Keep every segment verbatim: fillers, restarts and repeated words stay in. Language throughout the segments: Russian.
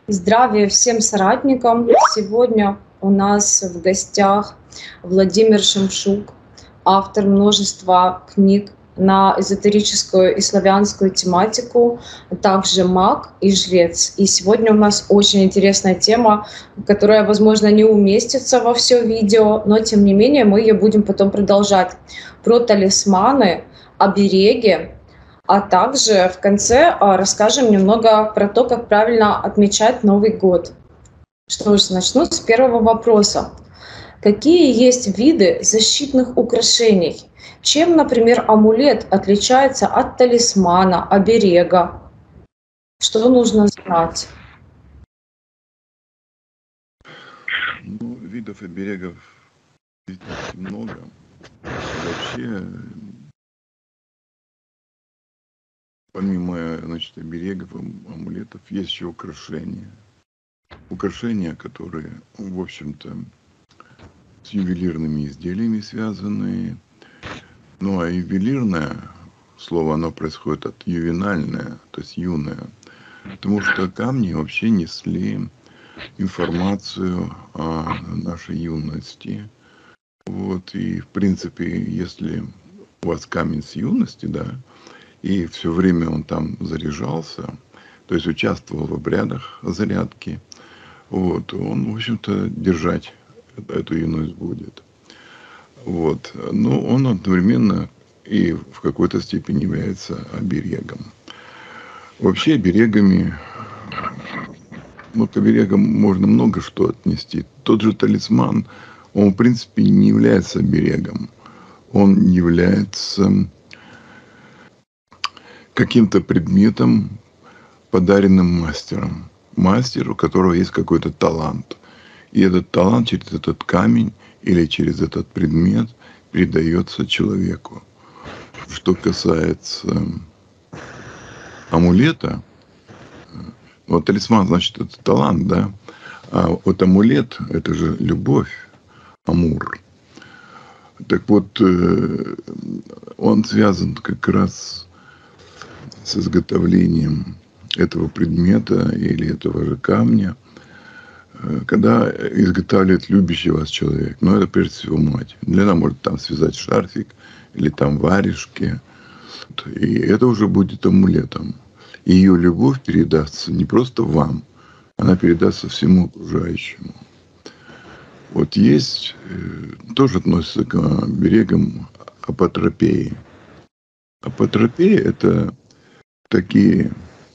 Здравия всем соратникам! Сегодня у нас в гостях Владимир Шемшук, автор множества книг на эзотерическую и славянскую тематику, а также маг и жрец. И сегодня у нас очень интересная тема, которая, возможно, не уместится во все видео, но тем не менее мы ее будем потом продолжать. Про талисманы, обереги, а также в конце а, расскажем немного про то, как правильно отмечать Новый год. Что ж, начну с первого вопроса. Какие есть виды защитных украшений? Чем, например, амулет отличается от талисмана, оберега? Что нужно знать? Ну, видов оберегов действительно много. Вообще, помимо, значит, оберегов, амулетов, есть еще украшения. Украшения, которые, в общем-то, с ювелирными изделиями связаны. Ну, а ювелирное слово, оно происходит от ювенальное, то есть юное. Потому что камни вообще несли информацию о нашей юности. Вот, и, в принципе, если у вас камень с юности, да, и все время он там заряжался, то есть участвовал в обрядах зарядки, вот, он, в общем-то, держать эту юность будет. Вот. Но он одновременно и в какой-то степени является оберегом. Вообще оберегами, ну, к оберегам можно много что отнести. Тот же талисман, он, в принципе, не является оберегом. Он является каким-то предметом, подаренным мастером. Мастер, у которого есть какой-то талант. И этот талант через этот камень или через этот предмет передается человеку. Что касается амулета, вот талисман, значит, это талант, да? А вот амулет – это же любовь, амур. Так вот, он связан как раз с изготовлением этого предмета или этого же камня, когда изготавливает любящий вас человек. Но это прежде всего мать. Она может там связать шарфик или там варежки. И это уже будет амулетом. И ее любовь передастся не просто вам, она передастся всему окружающему. Вот есть, тоже относится к оберегам апотропеи. Апотропея – это такие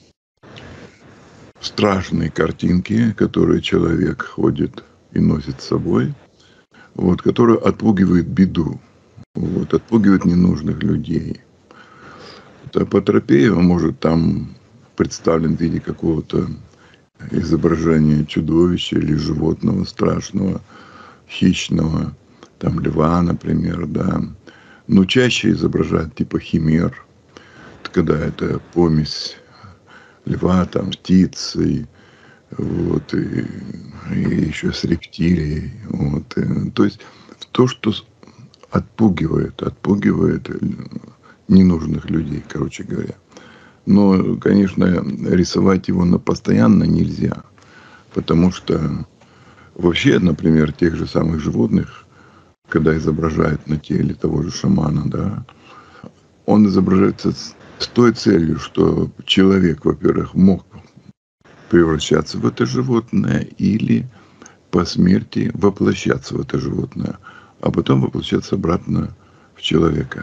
страшные картинки, которые человек ходит и носит с собой, вот, которые отпугивают беду, вот, отпугивают ненужных людей. Вот, апотропея может там представлен в виде какого-то изображения чудовища или животного страшного, хищного, там льва, например, да. Но чаще изображают типа химер, когда это помесь льва, там, птицей, вот, и, и еще с рептилией. Вот. И, то есть то, что отпугивает, отпугивает ненужных людей, короче говоря. Но, конечно, рисовать его на постоянно нельзя, потому что вообще, например, тех же самых животных, когда изображают на теле того же шамана, да, он изображается с той целью, что человек, во-первых, мог превращаться в это животное или по смерти воплощаться в это животное, а потом воплощаться обратно в человека.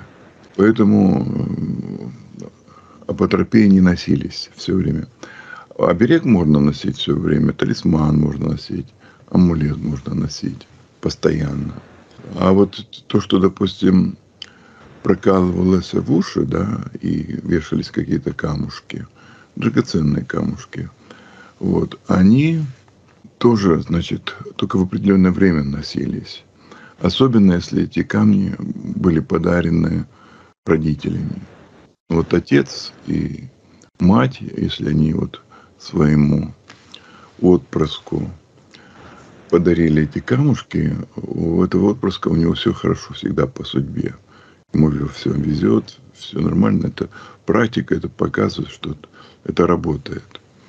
Поэтому апотропеи не носились все время. Оберег можно носить все время, талисман можно носить, амулет можно носить постоянно. А вот то, что, допустим, прокалывалось в уши, да, и вешались какие-то камушки, драгоценные камушки, вот, они тоже, значит, только в определенное время носились. Особенно, если эти камни были подарены родителями. Вот отец и мать, если они вот своему отпрыску подарили эти камушки, у этого отпрыска у него все хорошо всегда по судьбе. Ему все везет, все нормально. Это практика, это показывает, что это работает.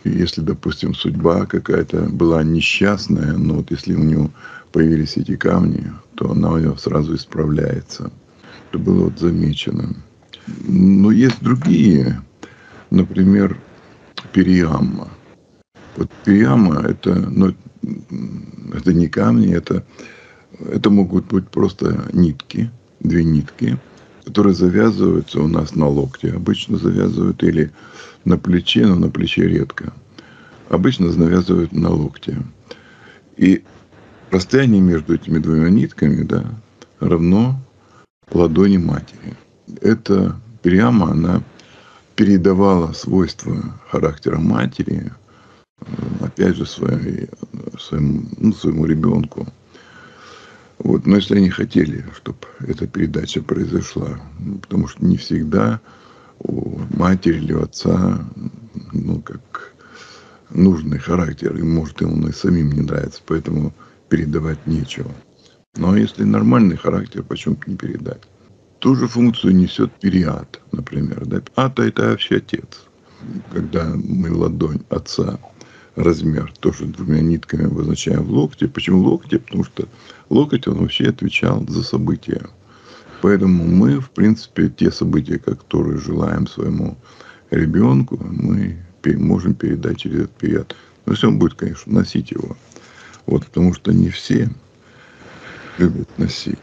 если, допустим, судьба какая-то была несчастная, но вот если у него появились эти камни, то она у него сразу исправляется. Это было вот замечено. Но есть другие, например, периамма. Вот периамма это, ну, это не камни, это, это могут быть просто нитки, две нитки, которые завязываются у нас на локте. Обычно завязывают или на плече, но на плече редко. Обычно завязывают на локте. И расстояние между этими двумя нитками, да, равно ладони матери. Эта периамма, она передавала свойства характера матери, опять же, своей, своему, ну, своему ребенку. Вот. Но если они хотели, чтобы эта передача произошла, потому что не всегда у матери или у отца, ну, как нужный характер, и может ему и самим не нравится, поэтому передавать нечего. Но если нормальный характер, почему бы не передать? Ту же функцию несет периат, например. Да? Ата – это вообще отец. Когда мы ладонь отца, размер, тоже двумя нитками обозначаем в локте. Почему в локте? Потому что локоть, он вообще отвечал за события. Поэтому мы, в принципе, те события, которые желаем своему ребенку, мы можем передать через этот период. Но если он будет, конечно, носить его. Вот, потому что не все любят носить.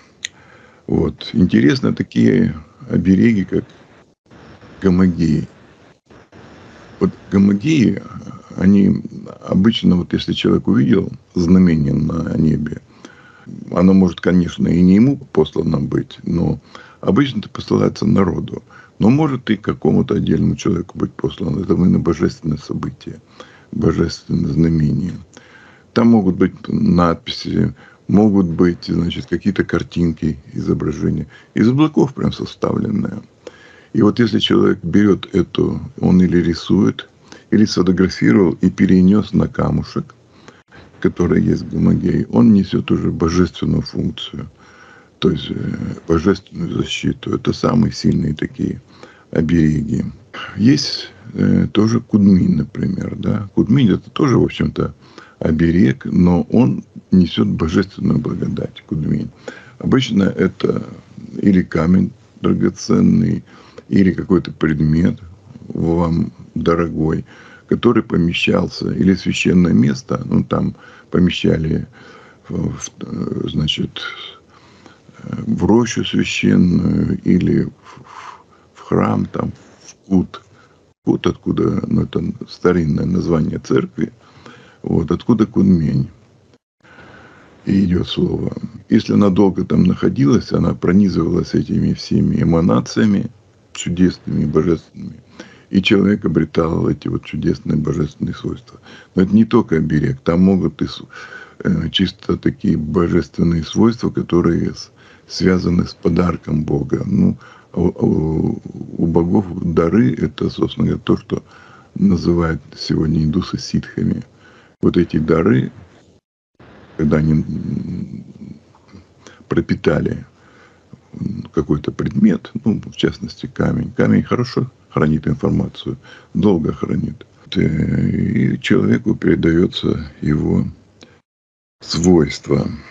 Вот. Интересно такие обереги, как гомогеи. Вот гомогеи, они обычно, вот если человек увидел знамение на небе, оно может, конечно, и не ему послано быть, но обычно это посылается народу. Но может и какому-то отдельному человеку быть послано. Это именно божественное событие, божественное знамение. Там могут быть надписи, могут быть, значит, какие-то картинки, изображения. Из облаков прям составленные. И вот если человек берет эту, он или рисует, или сфотографировал и перенес на камушек, который есть в гомогее, он несет уже божественную функцию, то есть божественную защиту. Это самые сильные такие обереги. Есть э, тоже кудмин, например. Да? Кудмин – это тоже, в общем-то, оберег, но он несет божественную благодать, кудмин. Обычно это или камень драгоценный, или какой-то предмет вам дорогой, который помещался, или священное место, ну, там помещали, в, значит, в рощу священную, или в, в храм, там, в кут. Кут, откуда, ну, это старинное название церкви, вот, откуда кудмень. И идет слово. Если она долго там находилась, она пронизывалась этими всеми эманациями, чудесными, божественными. И человек обретал эти вот чудесные божественные свойства. Но это не только оберег. Там могут и э, чисто такие божественные свойства, которые с, связаны с подарком Бога. Ну, у, у, у богов дары – это, собственно говоря, то, что называют сегодня индусы ситхами. Вот эти дары, когда они пропитали какой-то предмет, ну, в частности, камень. Камень хорошо хранит информацию, долго хранит. И человеку передается его свойства.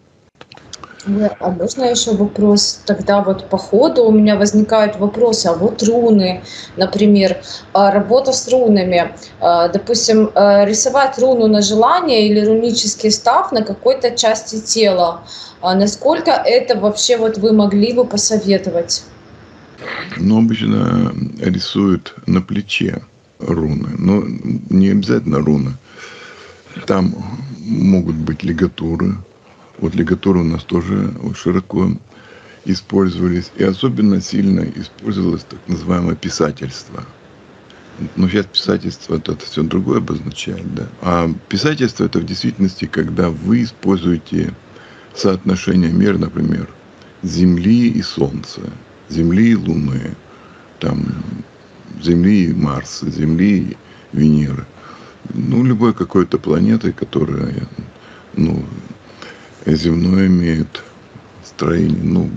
А можно еще вопрос? Тогда вот по ходу у меня возникают вопросы. А вот руны, например, работа с рунами. Допустим, рисовать руну на желание или рунический став на какой-то части тела. Насколько это вообще вот вы могли бы посоветовать? Ну, обычно рисуют на плече руны. Но не обязательно руны. Там могут быть лигатуры. Вот лигатуры у нас тоже широко использовались. И особенно сильно использовалось так называемое писательство. Но сейчас писательство это все другое обозначает. Да? А писательство это в действительности, когда вы используете соотношение мер, например, Земли и Солнца, Земли и Луны, там, Земли и Марса, Земли и Венеры. Ну, любой какой-то планеты, которая, ну, земное имеет строение, ну,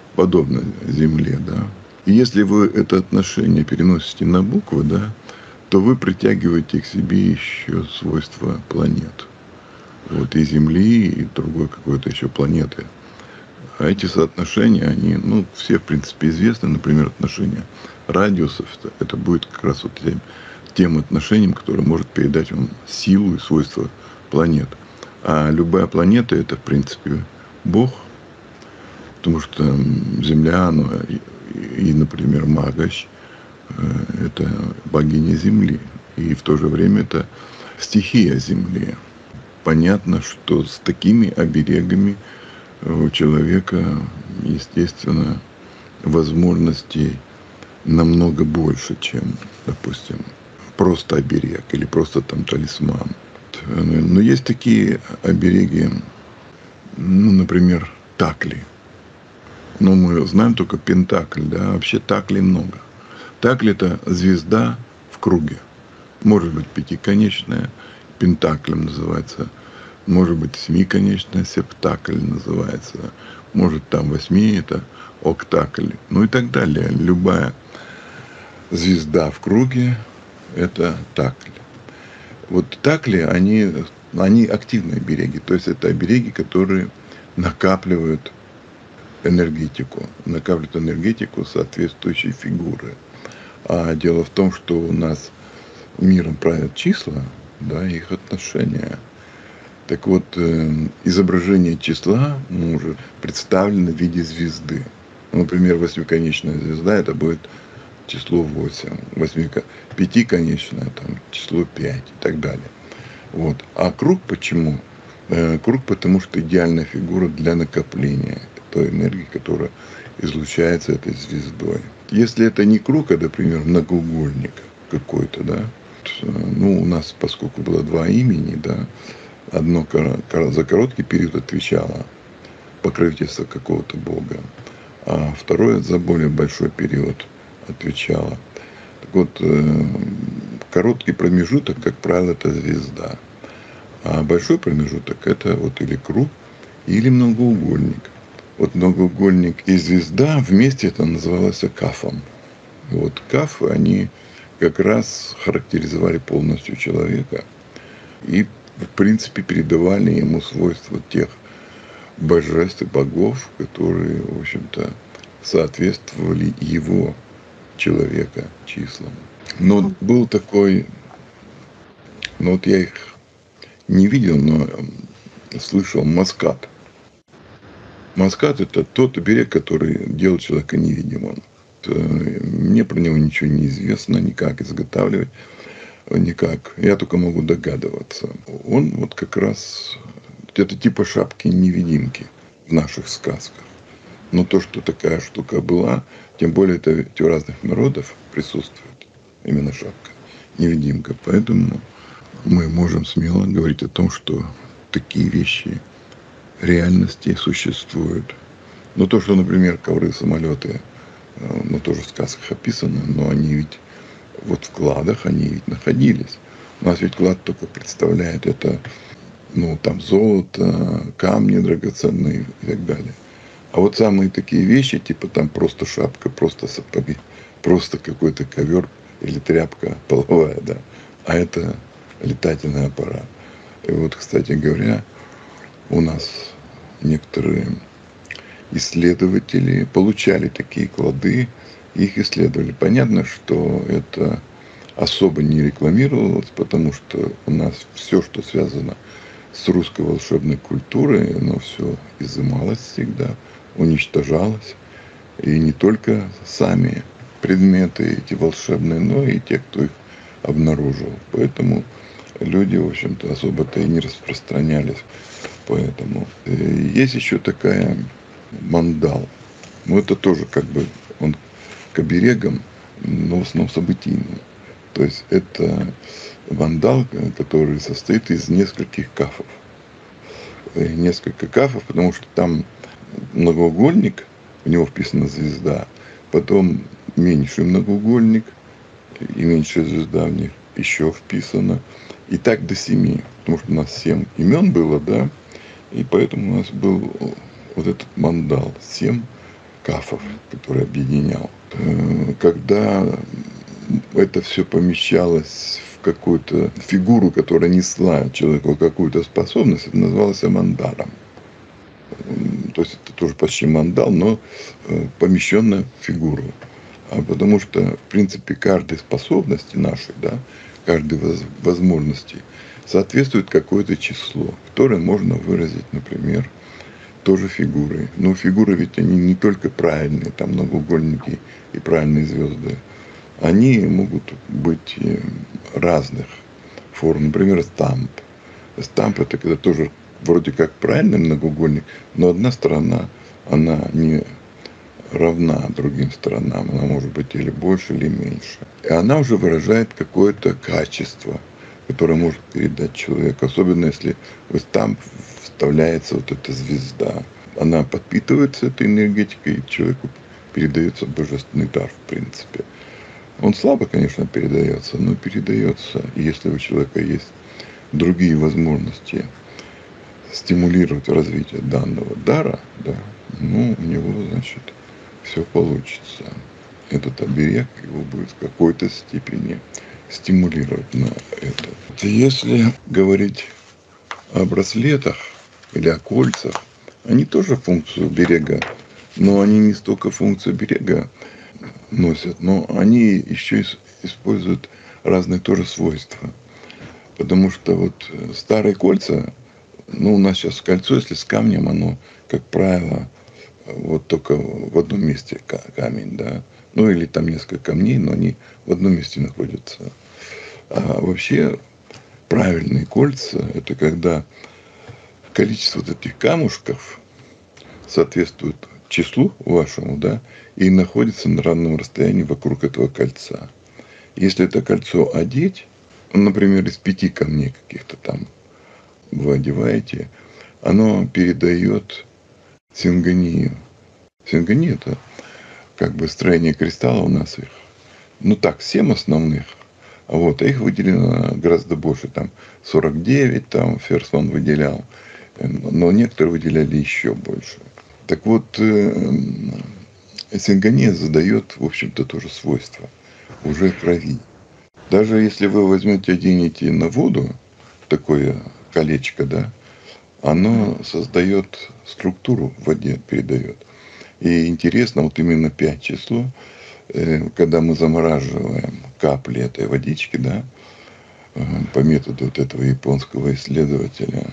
подобно Земле, да. И если вы это отношение переносите на буквы, да, то то вы притягиваете к себе еще свойства планет. Вот и Земли, и другой какой-то еще планеты. А эти соотношения, они, ну, все, в принципе, известны. Например, отношения радиусов. Это, это будет как раз вот тем, тем отношением, которое может передать вам силу и свойства планет. А любая планета – это, в принципе, Бог. Потому что Земля, ну, и, и, например, Магаш – это богиня Земли. И в то же время это стихия Земли. Понятно, что с такими оберегами у человека, естественно, возможностей намного больше, чем, допустим, просто оберег или просто там талисман. Но есть такие обереги, ну, например, такли. Но мы знаем только пентакль, да, вообще таклей много. Такль – это звезда в круге. Может быть пятиконечная, пентаклем называется. Может быть семиконечная, септакль называется. Может там восьми, это октакль. Ну и так далее. Любая звезда в круге – это такль. Вот такли, они, они активные обереги. То есть это обереги, которые накапливают энергетику. Накапливают энергетику соответствующей фигуры. А дело в том, что у нас миром правят числа, да, их отношения. Так вот, э, изображение числа может представлено в виде звезды. Например, восьмиконечная звезда – это будет число восемь. Восьмика... Пятиконечная – там, число пять и так далее. Вот. А круг почему? Э, круг потому, что идеальная фигура для накопления той энергии, которая излучается этой звездой. Если это не круг, а, например, многоугольник какой-то, да, ну, у нас, поскольку было два имени, да, одно за короткий период отвечало покровительство какого-то бога, а второе за более большой период отвечало. Так вот, короткий промежуток, как правило, это звезда. А большой промежуток это вот или круг, или многоугольник. Вот многоугольник и звезда вместе это называлось кафом. И вот кафы, они как раз характеризовали полностью человека и, в принципе, передавали ему свойства тех божеств и богов, которые, в общем-то, соответствовали его человека числам. Но был такой, ну вот я их не видел, но слышал, маскат. Маскат – это тот оберег, который делает человека невидимым. Мне про него ничего не известно, никак изготавливать, никак. Я только могу догадываться. Он вот как раз, это типа шапки-невидимки в наших сказках. Но то, что такая штука была, тем более это ведь у разных народов присутствует именно шапка-невидимка. Поэтому мы можем смело говорить о том, что такие вещи реальности существуют. Но то, что, например, ковры, самолеты, ну, тоже в сказках описано, но они ведь вот в кладах, они ведь находились. У нас ведь клад только представляет это, ну, там золото, камни драгоценные и так далее. А вот самые такие вещи, типа там просто шапка, просто сапоги, просто какой-то ковер или тряпка половая, да, а это летательный аппарат. И вот, кстати говоря, у нас некоторые исследователи получали такие клады, их исследовали. Понятно, что это особо не рекламировалось, потому что у нас все, что связано с русской волшебной культурой, оно все изымалось всегда, уничтожалось. И не только сами предметы эти волшебные, но и те, кто их обнаружил. Поэтому люди, в общем-то, особо-то и не распространялись. Поэтому есть еще такая мандал. Но это тоже как бы он к оберегам, но в основном событийный. То есть это мандал, который состоит из нескольких кафов. Несколько кафов, потому что там многоугольник, в него вписана звезда, потом меньший многоугольник и меньшая звезда в них еще вписана. И так до семи, потому что у нас семь имен было, да, и поэтому у нас был вот этот мандал, семь кафов, который объединял. Когда это все помещалось в какую-то фигуру, которая несла человеку какую-то способность, это называлось мандаром. То есть это тоже почти мандал, но помещенная в фигуру. А потому что, в принципе, каждой способности нашей, да, каждой возможности соответствует какое-то число, которое можно выразить, например, тоже фигурой. Но фигуры ведь они не только правильные, там многоугольники и правильные звезды. Они могут быть разных форм. Например, стамп. Стамп это когда тоже вроде как правильный многоугольник, но одна сторона, она не равна другим сторонам. Она может быть или больше, или меньше. И она уже выражает какое-то качество, которое может передать человек. Особенно если в стамп вставляется вот эта звезда. Она подпитывается этой энергетикой, и человеку передается божественный дар, в принципе. Он слабо, конечно, передается, но передается. И если у человека есть другие возможности стимулировать развитие данного дара, да, ну, у него, значит, все получится. Этот оберег его будет в какой-то степени стимулировать на это. Если говорить о браслетах или о кольцах, они тоже функцию берега, но они не столько функцию берега носят, но они еще используют разные тоже свойства. Потому что вот старые кольца, ну, у нас сейчас кольцо, если с камнем, оно, как правило, вот только в одном месте камень, да. Ну, или там несколько камней, но они в одном месте находятся. А вообще правильные кольца – это когда количество вот этих камушков соответствует числу вашему, да, и находится на равном расстоянии вокруг этого кольца. Если это кольцо одеть, например, из пяти камней каких-то там вы одеваете, оно передает сингонию. Сингония – это как бы строение кристалла у нас их. Ну так, семь основных. А вот, а их выделено гораздо больше. Там сорок девять, там Ферсон выделял. Но некоторые выделяли еще больше. Так вот, сингония задает, в общем-то, тоже свойства уже крови. Даже если вы возьмете, оденете на воду такое колечко, да, оно создает структуру в воде, передает. И интересно, вот именно пять число, когда мы замораживаем капли этой водички, да, по методу вот этого японского исследователя,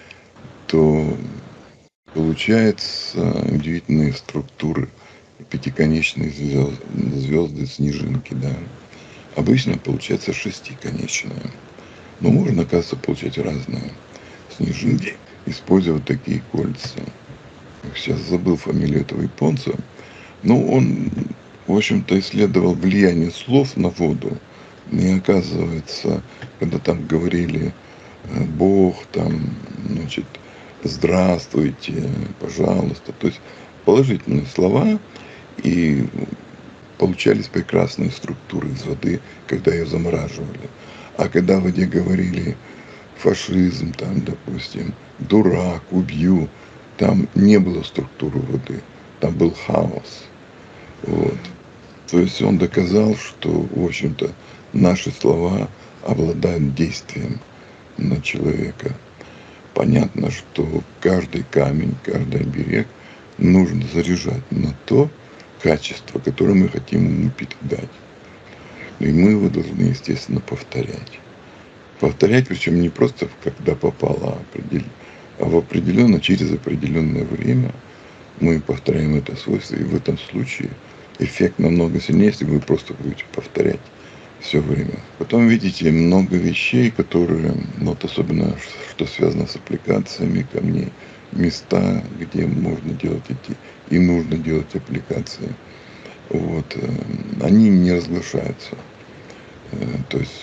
то получаются удивительные структуры, пятиконечные звезды, звезды, снежинки, да. Обычно получается шестиконечные. Но можно, оказывается, получать разные снежинки, используя вот такие кольца. Сейчас забыл фамилию этого японца. Но он, в общем-то, исследовал влияние слов на воду. И оказывается, когда там говорили Бог, там, значит, здравствуйте, пожалуйста, то есть положительные слова, и получались прекрасные структуры из воды, когда ее замораживали. А когда в воде говорили фашизм, там, допустим, дурак, убью, там не было структуры воды, там был хаос. Вот. То есть он доказал, что, в общем-то, наши слова обладают действием на человека. Понятно, что каждый камень, каждый оберег нужно заряжать на то качество, которое мы хотим ему передать. И мы его должны, естественно, повторять. Повторять, причем не просто когда попало, а в определенно, через определенное время мы повторяем это свойство. И в этом случае эффект намного сильнее, если вы просто будете повторять все время. Потом видите много вещей, которые, ну, вот особенно что связано с аппликациями камней, места, где можно делать эти и нужно делать аппликации. Вот, они не разглашаются. То есть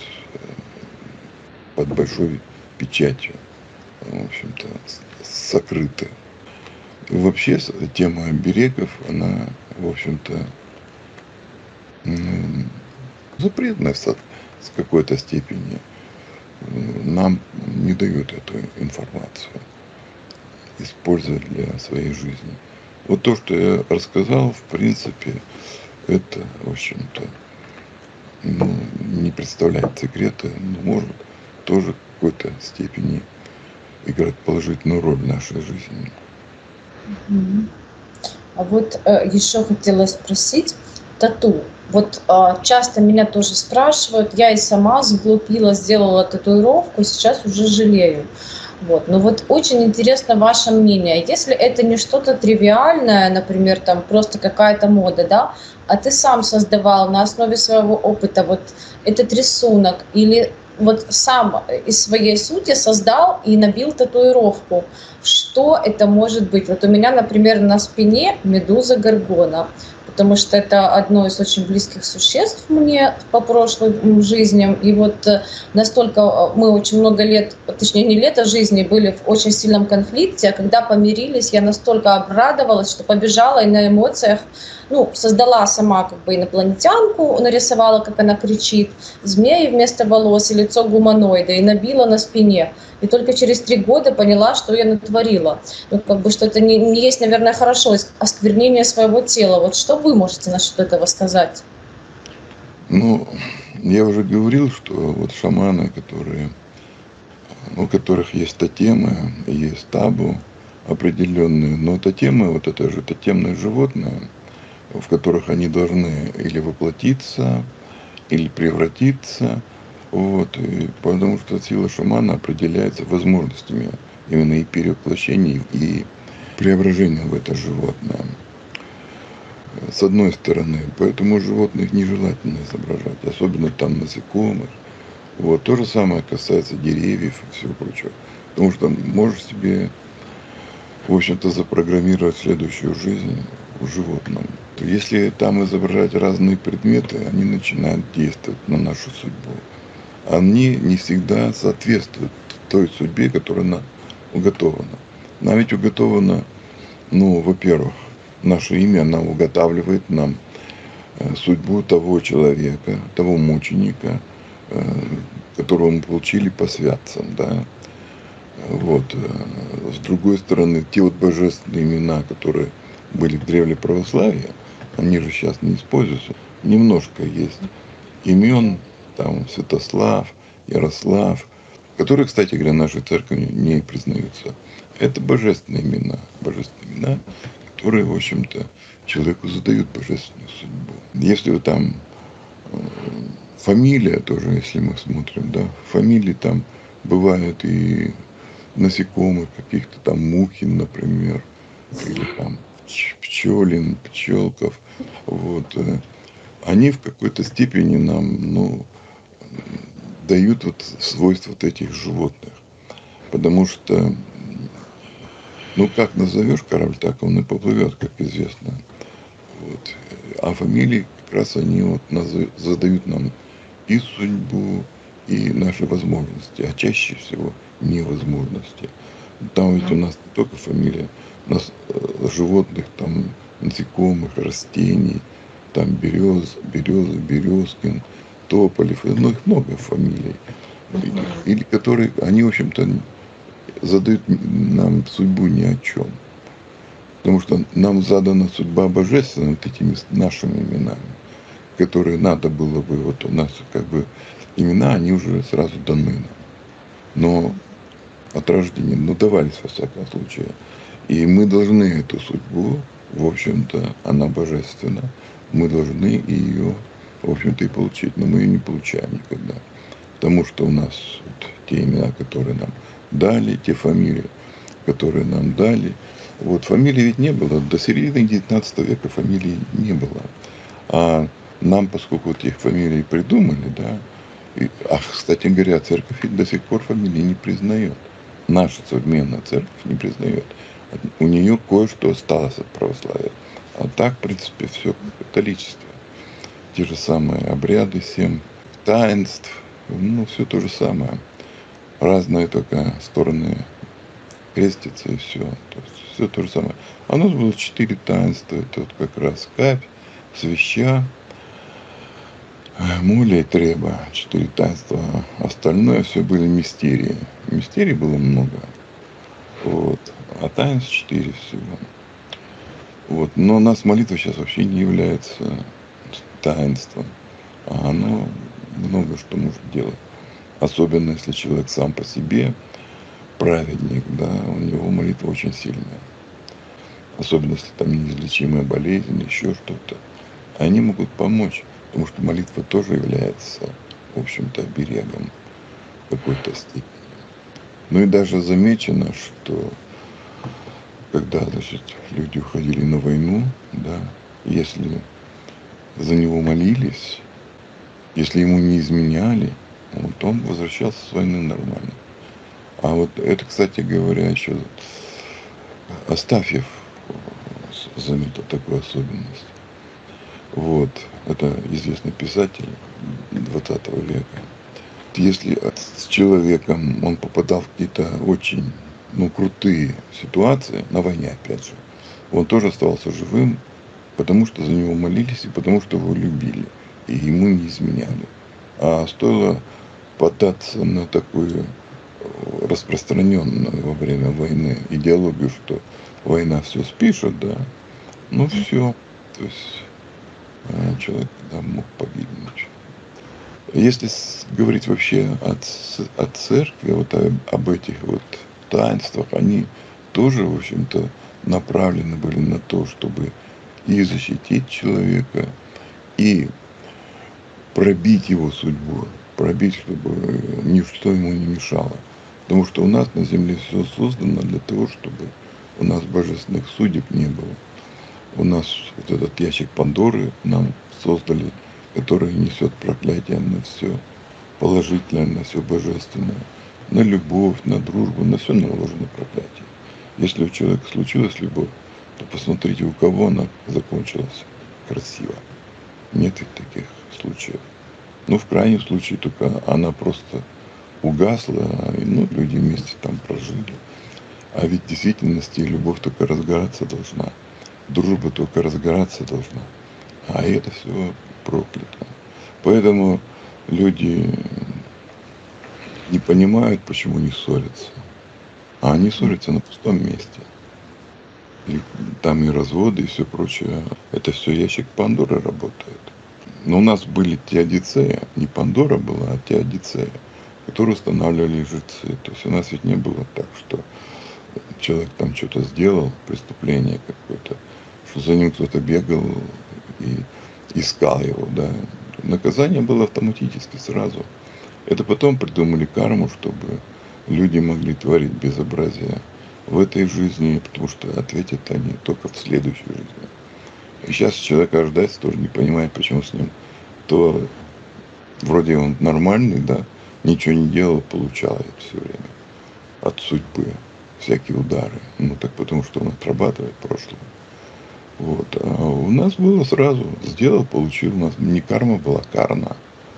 под большой печатью, в общем-то, сокрыты. Вообще тема оберегов, она, в общем-то, ну, запретная с какой-то степени. Нам не дают эту информацию использовать для своей жизни. Вот то, что я рассказал, в принципе, это, в общем-то, ну, не представляет секрета, но может тоже в какой-то степени играть положительную роль в нашей жизни. Мгм. А вот э, еще хотела спросить, тату. Вот э, часто меня тоже спрашивают, я и сама сглупила, сделала татуировку, сейчас уже жалею. Вот. Но вот очень интересно ваше мнение. Если это не что-то тривиальное, например, там просто какая-то мода, да, а ты сам создавал на основе своего опыта вот этот рисунок или вот сам из своей сути создал и набил татуировку, что это может быть? Вот у меня, например, на спине медуза горгона, потому что это одно из очень близких существ мне по прошлым жизням. И вот э, настолько э, мы очень много лет, точнее не лет, а жизни были в очень сильном конфликте, а когда помирились, я настолько обрадовалась, что побежала и на эмоциях, ну, создала сама как бы инопланетянку, нарисовала, как она кричит, змеи вместо волос и лицо гуманоида, и набила на спине. И только через три года поняла, что я натворила. Ну, как бы, что это не, не есть, наверное, хорошо, осквернение своего тела. Вот что вы можете насчет этого сказать? Ну, я уже говорил, что вот шаманы, которые, у которых есть тотемы, есть табу определенные, но тотемы, вот это же тотемные животные, в которых они должны или воплотиться, или превратиться. Вот, и потому что сила шамана определяется возможностями именно и перевоплощения, и преображения в это животное. С одной стороны, поэтому животных нежелательно изображать, особенно там насекомых. Вот, то же самое касается деревьев и всего прочего. Потому что можешь себе, в общем-то, запрограммировать следующую жизнь в животном. Если там изображать разные предметы, они начинают действовать на нашу судьбу. Они не всегда соответствуют той судьбе, которая нам уготована. Нам ведь уготовано, ну, во-первых, наше имя, оно уготавливает нам судьбу того человека, того мученика, которого мы получили по святцам, да. Вот. С другой стороны, те вот божественные имена, которые были в древнем православии, они же сейчас не используются. Немножко есть имен, там Святослав, Ярослав, которые, кстати говоря, нашей церковью не признаются. Это божественные имена, божественные имена, которые, в общем-то, человеку задают божественную судьбу. Если вот там фамилия тоже, если мы смотрим, да, фамилии там бывают и насекомых, каких-то там Мухин, например, или там Пчелин, Пчелков, вот, они в какой-то степени нам, ну, дают вот свойства вот этих животных. Потому что, ну, как назовешь корабль, так он и поплывет, как известно. Вот. А фамилии как раз они вот задают нам и судьбу, и наши возможности, а чаще всего невозможности. Там ведь у нас не только фамилия, у нас животных, там насекомых, растений, там берез, березы, Березкин, Тополев, ну их много фамилий. Или, или которые, они, в общем-то, задают нам судьбу ни о чем. Потому что нам задана судьба божественная вот этими нашими именами, которые надо было бы, вот у нас как бы имена, они уже сразу даны нам. Но от рождения, ну, давались во всяком случае. И мы должны эту судьбу, в общем-то, она божественна, мы должны ее, в общем-то, и получить. Но мы ее не получаем никогда. Потому что у нас вот те имена, которые нам дали, те фамилии, которые нам дали. Вот фамилии ведь не было. До середины девятнадцатого века фамилий не было. А нам, поскольку вот их фамилии придумали, да, и, а, кстати говоря, церковь до сих пор фамилии не признает. Наша современная церковь не признает. У нее кое-что осталось от православия. А так, в принципе, все католичество. Те же самые обряды, семь таинств, ну, все то же самое. Разные только стороны крестятся и все. То есть все то же самое. А у нас было четыре таинства. Это вот как раз капь, свяща, моля и треба. Четыре таинства. Остальное все были мистерии. Мистерий было много. Вот. А таинств четыре всего. Вот. Но у нас молитва сейчас вообще не является таинством. а оно много что может делать. Особенно если человек сам по себе праведник, да, у него молитва очень сильная. Особенно если там неизлечимая болезнь или еще что-то. Они могут помочь, потому что молитва тоже является, в общем-то, оберегом в какой-то степени. Ну и даже замечено, что когда, значит, люди уходили на войну, да, если за него молились, если ему не изменяли, вот он возвращался с войны нормально. А вот это, кстати говоря, еще Астафьев заметил такую особенность. Вот, это известный писатель двадцатого века. Если с человеком он попадал в какие-то очень, ну, крутые ситуации, на войне опять же, он тоже оставался живым, потому что за него молились и потому что его любили, и ему не изменяли. А стоило поддаться на такую распространенную во время войны идеологию, что война все спишет, да, ну все, то есть человек да, мог погибнуть. Если говорить вообще о, о церкви, вот об, об этих вот таинствах, они тоже, в общем-то, направлены были на то, чтобы и защитить человека, и пробить его судьбу, пробить, чтобы ничто ему не мешало. Потому что у нас на земле все создано для того, чтобы у нас божественных судеб не было. У нас вот этот ящик Пандоры нам создали, который несет проклятие на все положительное, на все божественное, на любовь, на дружбу, на все наложено проклятие. Если у человека случилась любовь, то посмотрите, у кого она закончилась красиво. Нет ведь таких случаев. Ну, в крайнем случае, только она просто угасла, и ну, люди вместе там прожили. А ведь в действительности любовь только разгораться должна. Дружба только разгораться должна. А это все проклято. Поэтому люди не понимают, почему не ссорятся. А они ссорятся на пустом месте. И там и разводы, и все прочее. Это все ящик Пандоры работает. Но у нас были теодицеи, не Пандора была, а теодицея, которые устанавливали жрецы. То есть у нас ведь не было так, что человек там что-то сделал, преступление какое-то, что за ним кто-то бегал и искал его, да. Наказание было автоматически сразу. Это потом придумали карму, чтобы люди могли творить безобразие в этой жизни, потому что ответят они только в следующей жизни. И сейчас человек рождается, тоже не понимает, почему с ним то вроде он нормальный, да, ничего не делал, получает все время от судьбы всякие удары. Ну так потому что он отрабатывает прошлое. Вот. А у нас было сразу, сделал, получил. У нас не карма была, карна.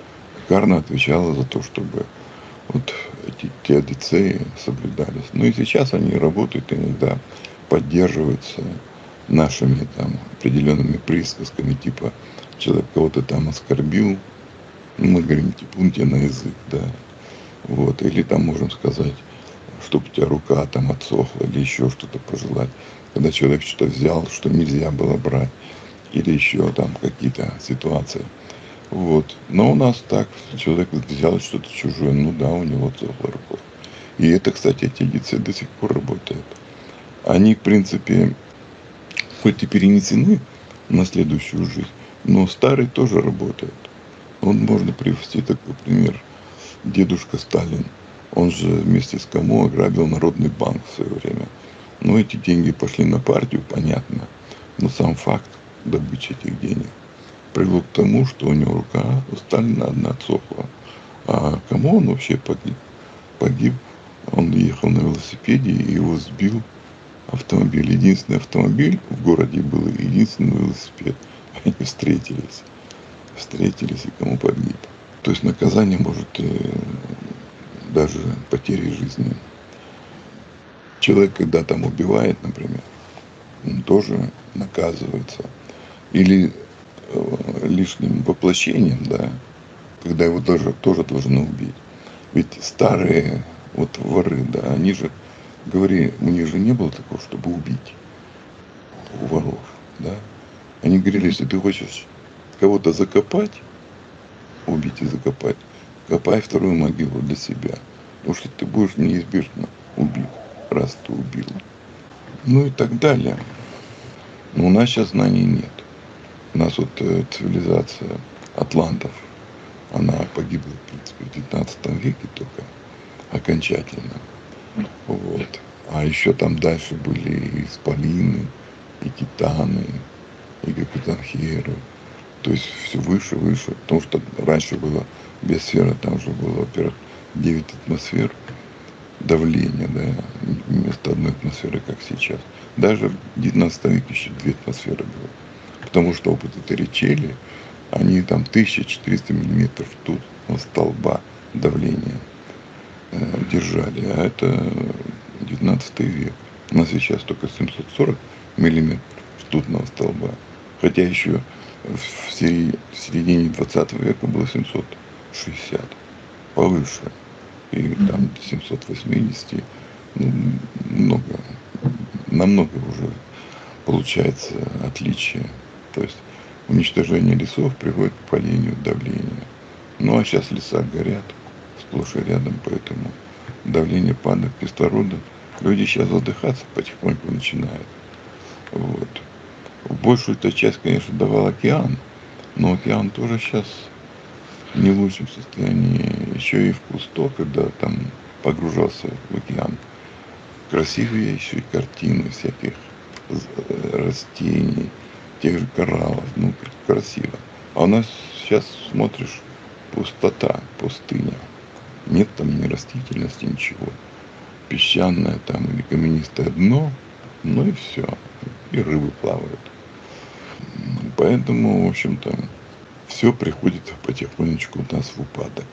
Карна отвечала за то, чтобы вот эти теодицеи соблюдались. Ну и сейчас они работают, иногда поддерживаются нашими там определенными присказками, типа человек кого-то там оскорбил, мы говорим, типун тебе на язык, да. Вот. Или там можем сказать, чтобы у тебя рука там отсохла, или еще что-то пожелать. Когда человек что-то взял, что нельзя было брать, или еще там какие-то ситуации. Вот. Но у нас так, человек взял что-то чужое, ну да, у него отсохла рука. И это, кстати, эти теодицеи до сих пор работают. Они, в принципе, хоть и перенесены на следующую жизнь, но старый тоже работает. Вот можно привести такой пример. Дедушка Сталин, он же вместе с Камо ограбил Народный банк в свое время. Но эти деньги пошли на партию, понятно. Но сам факт добычи этих денег привел к тому, что у него рука у Сталина одна отсохла. А Камо он вообще погиб. Погиб. Он ехал на велосипеде, и его сбил автомобиль. Единственный автомобиль в городе был, единственный велосипед. Они встретились. Встретились, и Камо погиб. То есть наказание может даже потери жизни. Человек, когда там убивает, например, он тоже наказывается. Или э, лишним воплощением, да, когда его тоже, тоже должны убить. Ведь старые вот воры, да, они же говорили, у них же не было такого, чтобы убить у воров, да. Они говорили, если ты хочешь кого-то закопать, убить и закопать. Копай вторую могилу для себя. Потому что ты будешь неизбежно убит, раз ты убил. Ну и так далее. Но у нас сейчас знаний нет. У нас вот э, цивилизация атлантов, она погибла, в принципе, в девятнадцатом веке только окончательно. Вот. А еще там дальше были и исполины, и титаны, и гипотенхеры. То есть все выше, выше. Потому что раньше было биосфера, там же было, во-первых, девять атмосфер давления, да, вместо одной атмосферы, как сейчас. Даже в девятнадцатом веке еще две атмосферы было. Потому что опыты Торричелли, они там тысяча четыреста миллиметров ртутного столба давления э, держали. А это девятнадцатый век. У нас сейчас только семьсот сорок миллиметров ртутного столба. Хотя еще в середине двадцатого века было семьсот шестьдесят. Повыше. И там до семьсот восемьдесят, ну, много, намного уже получается отличие. То есть уничтожение лесов приводит к падению давления. Ну а сейчас леса горят сплошь и рядом, поэтому давление падает, кислорода. Люди сейчас задыхаться потихоньку начинают. Вот. Большую-то часть, конечно, давал океан, но океан тоже сейчас не в лучшем состоянии. Еще и вкус то, когда там погружался в океан. Красивые еще и картины всяких растений, тех же кораллов, ну, красиво. А у нас сейчас смотришь, пустота, пустыня. Нет там ни растительности, ничего. Песчаное там или каменистое дно, ну и все. И рыбы плавают. Поэтому, в общем-то, все приходит потихонечку у нас в упадок.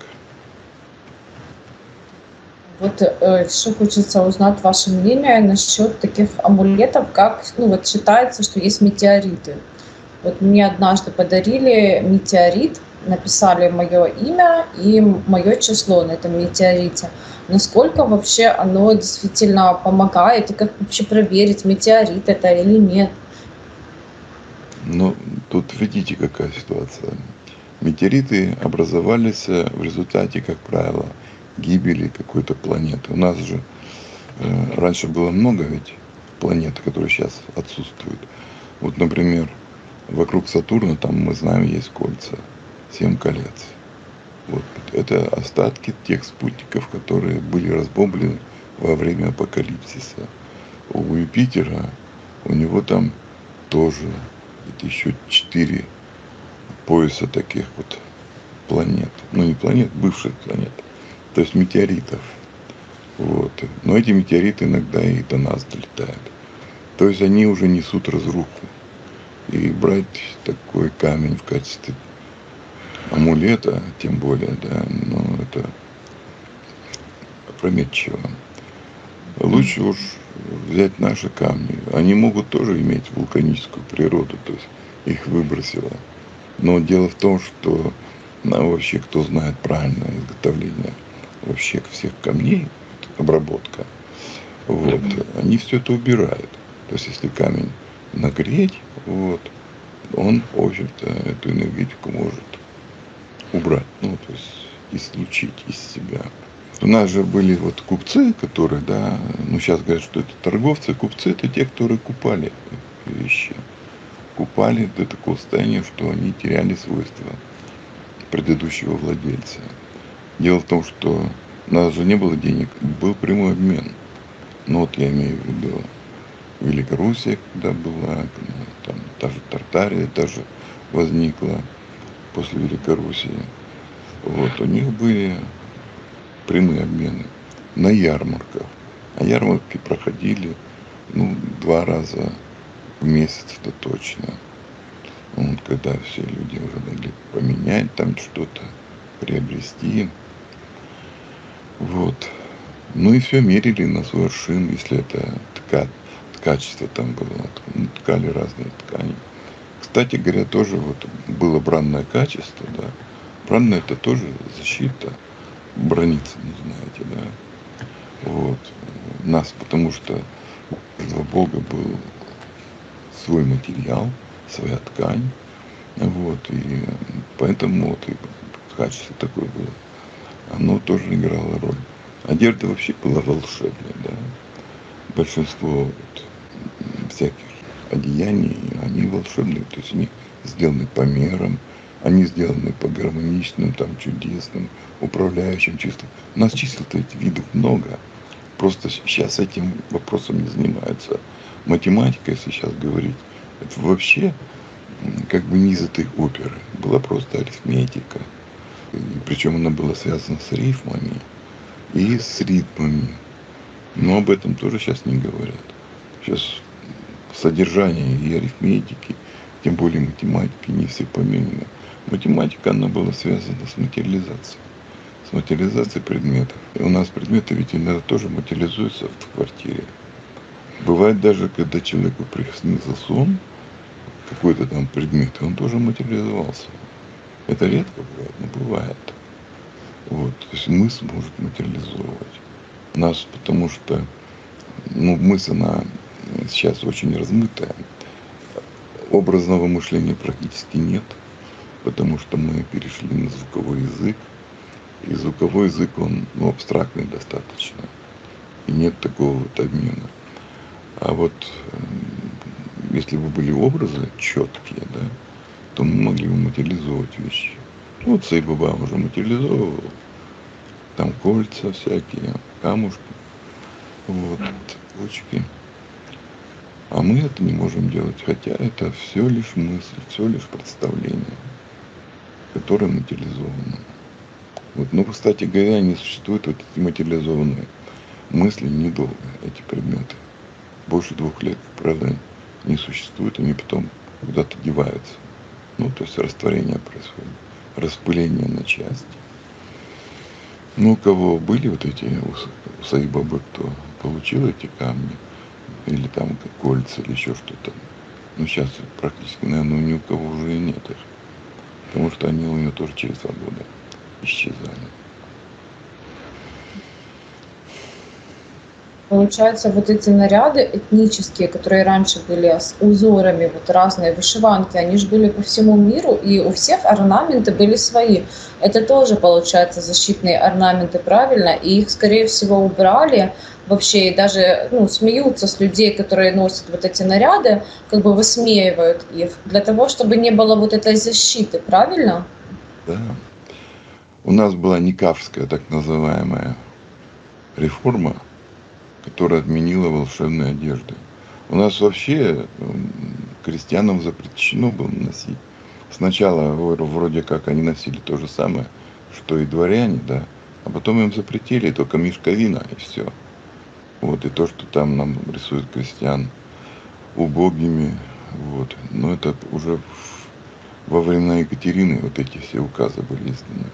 Вот э, еще хочется узнать ваше мнение насчет таких амулетов, как, ну вот считается, что есть метеориты. Вот мне однажды подарили метеорит, написали мое имя и мое число на этом метеорите. Насколько вообще оно действительно помогает и как вообще проверить, метеорит это или нет? Ну, тут видите, какая ситуация. Метеориты образовались в результате, как правило, гибели какой-то планеты. У нас же э, раньше было много ведь планет, которые сейчас отсутствуют. Вот, например, вокруг Сатурна, там мы знаем, есть кольца, семь колец. Вот. Это остатки тех спутников, которые были разбомблены во время апокалипсиса. У Юпитера, у него там тоже это еще четыре пояса таких вот планет. Ну, не планет, бывших планет. То есть метеоритов. Вот. Но эти метеориты иногда и до нас долетают. То есть они уже несут разруху. И брать такой камень в качестве амулета, тем более, да, ну, это опрометчиво. Лучше уж взять наши камни. Они могут тоже иметь вулканическую природу, то есть их выбросило. Но дело в том, что ну, вообще кто знает правильное изготовление вообще всех камней, обработка, вот, они все это убирают. То есть если камень нагреть, вот, он, в общем-то, эту энергетику может убрать, ну, то есть исключить из себя. У нас же были вот купцы, которые, да, ну сейчас говорят, что это торговцы. Купцы это те, которые купали вещи. Купали до такого состояния, что они теряли свойства предыдущего владельца. Дело в том, что у нас же не было денег, был прямой обмен. Ну вот я имею в виду Великоруссия, когда была, там та же Тартария даже возникла после Великоруссии. Вот, у них были прямые обмены на ярмарках. А ярмарки проходили, ну, два раза в месяц, это точно. Вот, когда все люди уже могли поменять там что-то, приобрести. Вот. Ну и все мерили на свой аршин, если это ткань, качество там было. Ну, ткали разные ткани. Кстати говоря, тоже вот было бранное качество, да. Бранное это тоже защита. Браниться, не знаете, да. Вот. Нас, потому что у Бога был свой материал, своя ткань. Вот. И поэтому вот и качество такое было, оно тоже играло роль. Одежда вообще была волшебной, да. Большинство вот всяких одеяний, они волшебные, то есть они сделаны по мерам, они сделаны по гармоничным, там, чудесным, управляющим числам. У нас чисел-то этих видов много. Просто сейчас этим вопросом не занимаются. Математика, если сейчас говорить, это вообще как бы низ этой оперы. Была просто арифметика. И причем она была связана с рифмами и с ритмами. Но об этом тоже сейчас не говорят. Сейчас содержание и арифметики, тем более математики, не все помимо. Математика, она была связана с материализацией. С материализацией предметов. И у нас предметы ведь иногда тоже материализуются в квартире. Бывает даже, когда человеку приснился сон, какой-то там предмет, он тоже материализовался. Это редко бывает, но бывает. Вот. То есть мысль может материализовывать нас, потому что ну, мысль, она сейчас очень размытая. Образного мышления практически нет, потому что мы перешли на звуковой язык. И звуковой язык, он ну, абстрактный достаточно. И нет такого вот обмена. А вот если бы были образы четкие, да, то мы могли бы материализовать вещи. Ну, вот Сайбаба уже материализовывал. Там кольца всякие, камушки, вот, цепочки. А мы это не можем делать, хотя это все лишь мысль, все лишь представление, которое материализовано. Вот. Ну, кстати говоря, не существуют вот эти материализованные мысли недолго, эти предметы. Больше двух лет, правда, не существует, они потом куда-то деваются. Ну, то есть растворение происходит, распыление на части. Ну, у кого были вот эти у Сайбабы, кто получил эти камни, или там кольца, или еще что-то. Ну, сейчас практически, наверное, ни у кого уже и нет их. Потому что они у нее тоже через два года исчезали. Получается, вот эти наряды этнические, которые раньше были с узорами, вот разные вышиванки, они же были по всему миру, и у всех орнаменты были свои. Это тоже, получается, защитные орнаменты, правильно? И их, скорее всего, убрали вообще, и даже ну, смеются с людей, которые носят вот эти наряды, как бы высмеивают их, для того, чтобы не было вот этой защиты, правильно? Да. У нас была Никавская, так называемая, реформа, которая отменила волшебные одежды. У нас вообще крестьянам запрещено было носить. Сначала вроде как они носили то же самое, что и дворяне, да, а потом им запретили только мешковина и все. Вот, и то, что там нам рисуют крестьян убогими, вот. Но это уже во времена Екатерины вот эти все указы были изданы,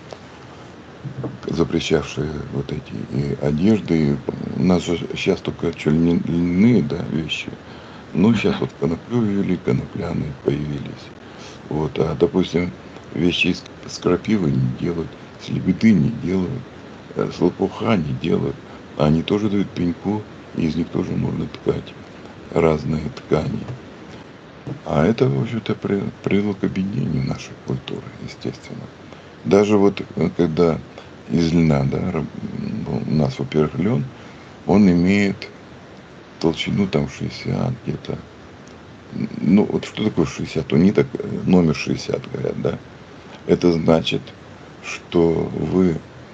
запрещавшие вот эти и одежды. У нас же сейчас только что ли не льняные, да, вещи. Ну, сейчас вот коноплю ввели, конопляные появились. Вот, а, допустим, вещи из крапивы не делают, с лебеды не делают, с лопуха не делают. А они тоже дают пеньку, и из них тоже можно ткать разные ткани. А это, в общем-то, привело к объединению нашей культуры, естественно. Даже вот когда из льна, да, у нас, во-первых, лен, он имеет толщину там шестьдесят где-то. Ну, вот что такое шестьдесят? Они так номер шестьдесят говорят, да. Это значит, что вы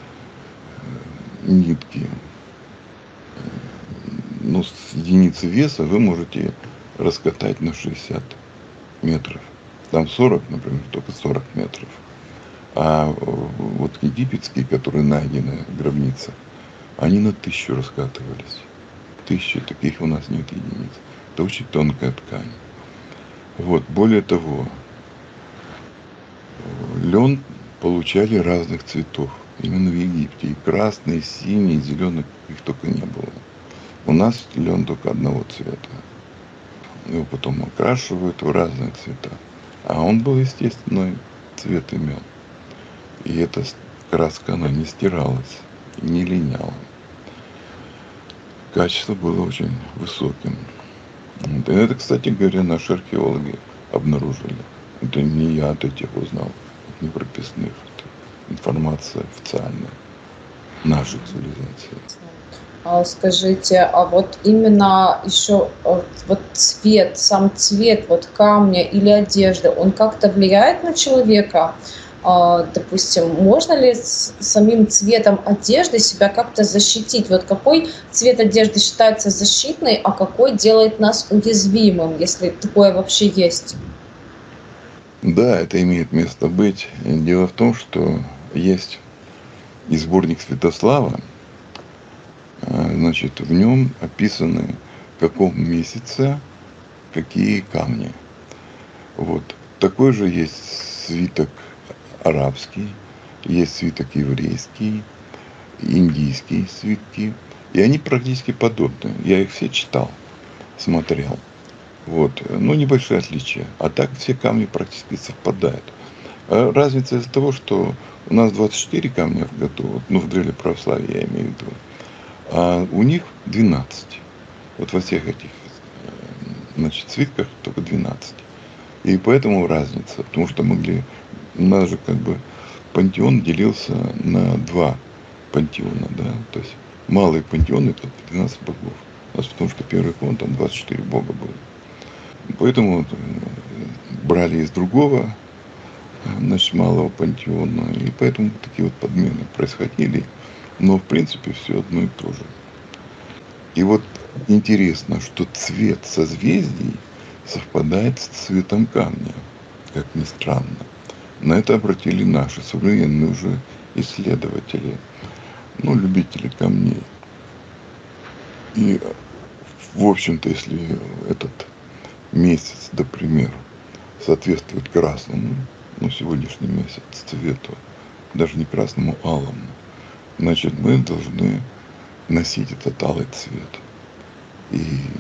нитки, ну, с единицы веса вы можете раскатать на шестьдесят метров. Там сорок, например, только сорок метров. А вот египетские, которые найдены в гробницах, они на тысячу раскатывались. Тысячи, таких у нас нет единиц. Это очень тонкая ткань. Вот, более того, лен получали разных цветов. Именно в Египте. И красный, и синий, и зеленый, их только не было. У нас лен только одного цвета. Его потом окрашивают в разные цвета. А он был естественный цвет имел. И эта краска, она не стиралась, не линяла. Качество было очень высоким. Вот. И это, кстати говоря, наши археологи обнаружили. Это не я от этих узнал, от непрописных. информация официальная нашей цивилизации. А скажите, а вот именно еще вот, вот цвет, сам цвет вот камня или одежды, он как-то влияет на человека? А, допустим, можно ли с самим цветом одежды себя как-то защитить? Вот какой цвет одежды считается защитной, а какой делает нас уязвимым, если такое вообще есть? Да, это имеет место быть. Дело в том, что есть и сборник Святослава, а, значит, в нем описаны, в каком месяце какие камни. Вот. Такой же есть свиток арабский, есть свиток еврейский, индийские свитки. И они практически подобны. Я их все читал, смотрел. Вот. Ну, небольшое отличие. А так все камни практически совпадают. А разница из-за того, что у нас двадцать четыре камня в году, вот, ну, в древле православии я имею в виду, а у них двенадцать. Вот во всех этих, значит, свитках только двенадцать. И поэтому разница, потому что могли, у нас же как бы пантеон делился на два пантеона, да, то есть малый пантеон это двенадцать богов, у нас потому что первый кон там двадцать четыре бога было. Поэтому вот брали из другого, значит, малого пантеона, и поэтому такие вот подмены происходили, но в принципе все одно и то же. И вот интересно, что цвет созвездий совпадает с цветом камня, как ни странно. На это обратили наши современные уже исследователи, ну, любители камней. И, в общем-то, если этот месяц, например, соответствует красному, ну, сегодняшний месяц, цвету, даже не красному, а алому, значит, мы должны носить этот алый цвет. И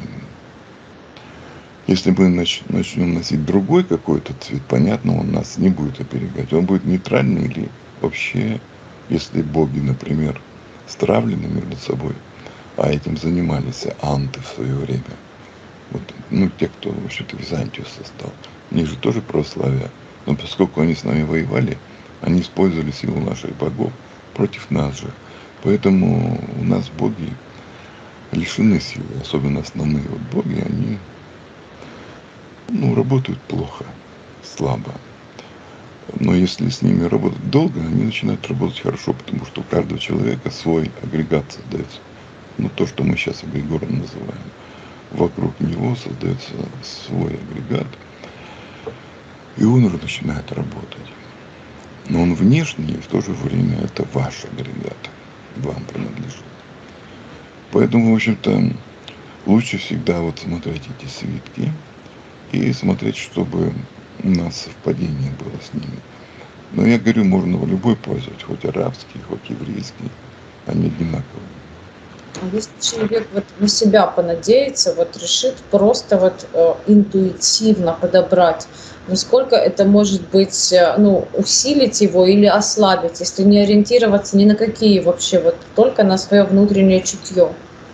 если мы начнем носить другой какой-то цвет, понятно, он нас не будет оберегать. Он будет нейтральный или вообще, если боги, например, стравлены между собой, а этим занимались анты в свое время. Вот, ну, те, кто, в общем-то, Византию состал. Они же тоже православие. Но поскольку они с нами воевали, они использовали силу наших богов против нас же. Поэтому у нас боги лишены силы, особенно основные вот боги, они, ну, работают плохо, слабо. Но если с ними работать долго, они начинают работать хорошо, потому что у каждого человека свой агрегат создается. Ну, то, что мы сейчас эгрегором называем. Вокруг него создается свой агрегат, и он уже начинает работать. Но он внешний, и в то же время это ваш агрегат, вам принадлежит. Поэтому, в общем-то, лучше всегда вот смотреть эти свитки и смотреть, чтобы у нас совпадение было с ними. Но я говорю, можно в любой пользовать, хоть арабский, хоть еврейский, они одинаковые. А если человек вот на себя понадеется, вот решит просто вот э, интуитивно подобрать, насколько это может быть, э, ну, усилить его или ослабить, если не ориентироваться ни на какие вообще, вот только на свое внутреннее чутье?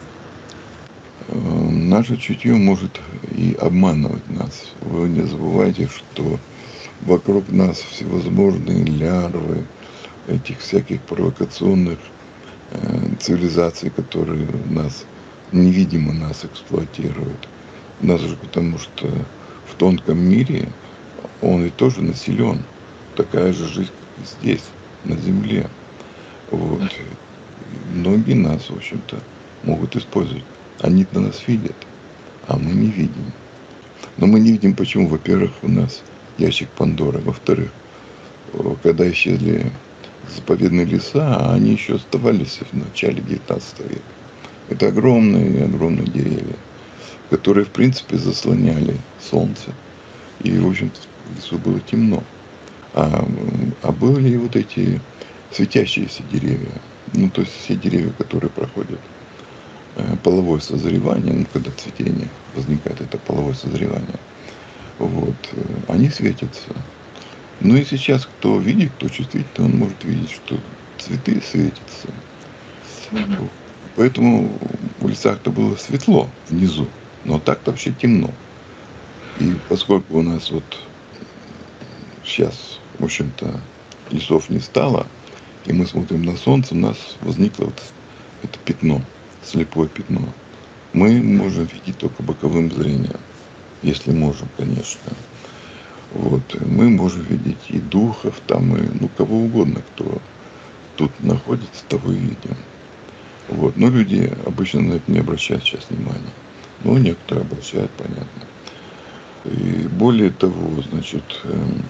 Наше чутье может и обманывать нас. Вы не забывайте, что вокруг нас всевозможные лярвы этих всяких провокационных цивилизаций, которые нас невидимо нас эксплуатируют. Нас же потому что в тонком мире он и тоже населен. Такая же жизнь, как и здесь, на земле. Вот. Многие нас, в общем-то, могут использовать. Они на нас видят, а мы не видим. Но мы не видим почему? Во-первых, у нас ящик Пандоры. Во-вторых, когда исчезли заповедные леса, а они еще оставались в начале девятнадцатого века. Это огромные, огромные деревья, которые, в принципе, заслоняли солнце. И, в общем-то, в лесу было темно. А, а были вот эти светящиеся деревья. Ну, то есть все деревья, которые проходят половое созревание, ну, когда цветение возникает, это половое созревание, вот, они светятся. Ну и сейчас, кто видит, кто чувствительный, он может видеть, что цветы светятся. Mm-hmm. Поэтому в лесах-то было светло внизу, но так-то вообще темно. И поскольку у нас вот сейчас, в общем-то, лесов не стало, и мы смотрим на солнце, у нас возникло вот это пятно, слепое пятно. Мы можем видеть только боковым зрением, если можем, конечно. Вот. Мы можем видеть и духов, там, и ну, кого угодно, кто тут находится, того и видим. Вот. Но люди обычно на это не обращают сейчас внимания. Ну, некоторые обращают, понятно. И более того, значит, эм,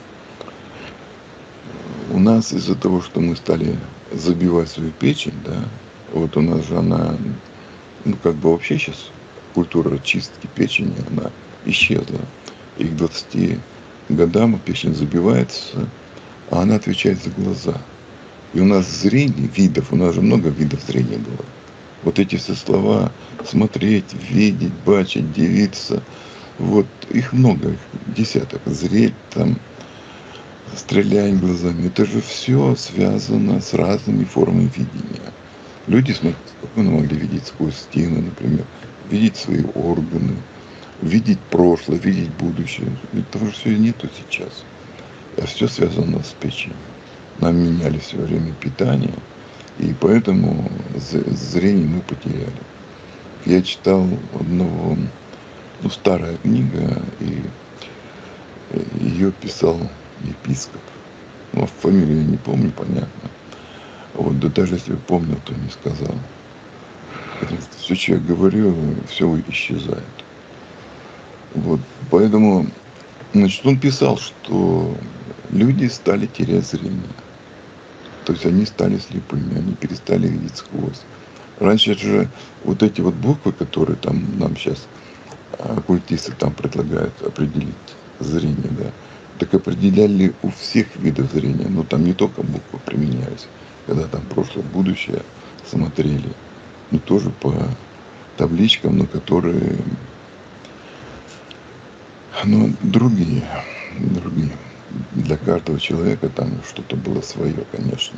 у нас из-за того, что мы стали забивать свою печень, да, вот у нас же она, ну, как бы вообще сейчас культура чистки печени, она исчезла. И к двадцати годам печень забивается, а она отвечает за глаза. И у нас зрение видов, у нас же много видов зрения было. Вот эти все слова смотреть, видеть, бачить, дивиться, вот их много, их десяток. Зреть там, стрелять глазами. Это же все связано с разными формами видения. Люди спокойно могли видеть сквозь стены, например, видеть свои органы, видеть прошлое, видеть будущее. Ведь того же все нету сейчас. А все связано с печенью. Нам меняли все время питание, и поэтому зрение мы потеряли. Я читал одного, ну, старая книга, и ее писал епископ. Ну, фамилию я не помню, понятно. Вот, да даже если бы помнил, то не сказал. Потому что все, что я говорю, все исчезает. Вот, поэтому, значит, он писал, что люди стали терять зрение. То есть они стали слепыми, они перестали видеть сквозь. Раньше же вот эти вот буквы, которые там нам сейчас оккультисты там предлагают определить зрение, да, так определяли у всех видов зрения, но там не только буквы применялись, когда там прошлое, будущее смотрели, но тоже по табличкам, на которые, ну, другие, другие. Для каждого человека там что-то было свое, конечно.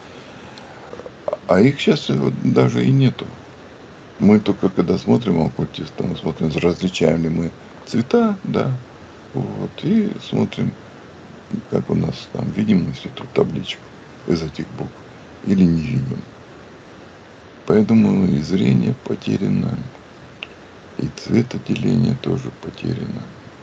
А их сейчас вот даже и нету. Мы только когда смотрим оккультиста, мы смотрим, различаем ли мы цвета, да, вот, и смотрим, как у нас там, видим мы всю эту табличку из этих букв или не видим. Поэтому и зрение потеряно, и цветоделение тоже потеряно.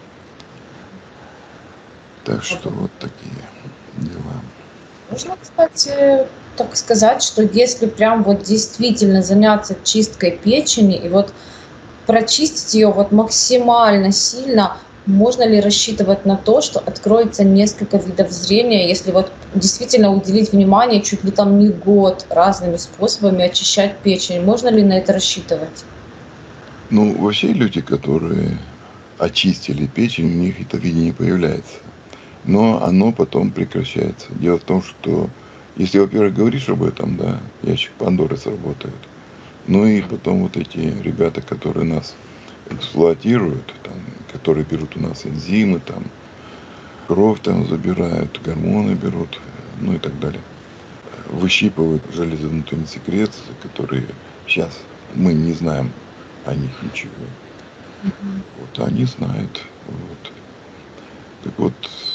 Так что вот такие дела. Можно, кстати, так сказать, что если прям вот действительно заняться чисткой печени и вот прочистить ее вот максимально сильно, можно ли рассчитывать на то, что откроется несколько видов зрения, если вот действительно уделить внимание чуть ли там не год разными способами очищать печень? Можно ли на это рассчитывать? Ну, вообще люди, которые очистили печень, у них это видение появляется. Но оно потом прекращается. Дело в том, что если, во-первых, говоришь об этом, да, ящик Пандоры сработает. Ну и потом вот эти ребята, которые нас эксплуатируют, там, которые берут у нас энзимы, там, кровь там забирают, гормоны берут, ну и так далее. Выщипывают железовнутренние секреции, которые сейчас мы не знаем о них ничего. Mm-hmm. Вот они знают. Вот. Так вот,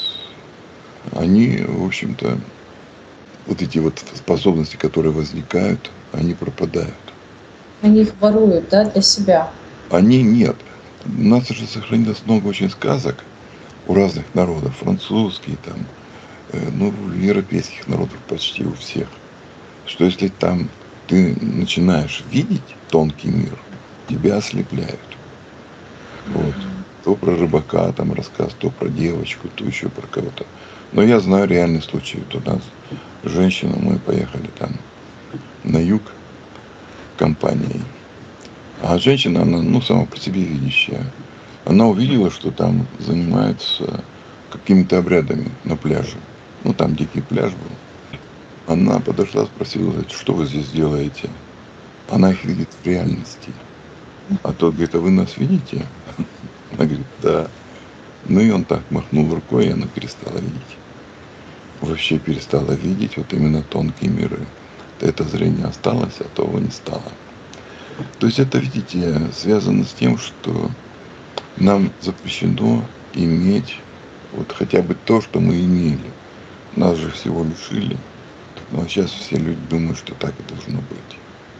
они, в общем-то, вот эти вот способности, которые возникают, они пропадают. Они их воруют, да, для себя? Они нет. У нас же сохранилось много очень сказок у разных народов, французские там, э, ну, европейских народов почти у всех, что если там ты начинаешь видеть тонкий мир, тебя ослепляют. Вот. То про рыбака там рассказ, то про девочку, то еще про кого-то. Но я знаю реальный случай. Вот у нас женщина, мы поехали там на юг компанией. А женщина, она, ну, сама по себе видящая. Она увидела, что там занимаются какими-то обрядами на пляже. Ну, там дикий пляж был. Она подошла, спросила, что вы здесь делаете? Она их видит в реальности. А тот говорит, а вы нас видите? Она говорит, да. Ну и он так махнул рукой, и она перестала видеть. Вообще перестала видеть вот именно тонкие миры. Это зрение осталось, а того не стало. То есть это, видите, связано с тем, что нам запрещено иметь вот хотя бы то, что мы имели. Нас же всего лишили. Ну, а сейчас все люди думают, что так и должно быть.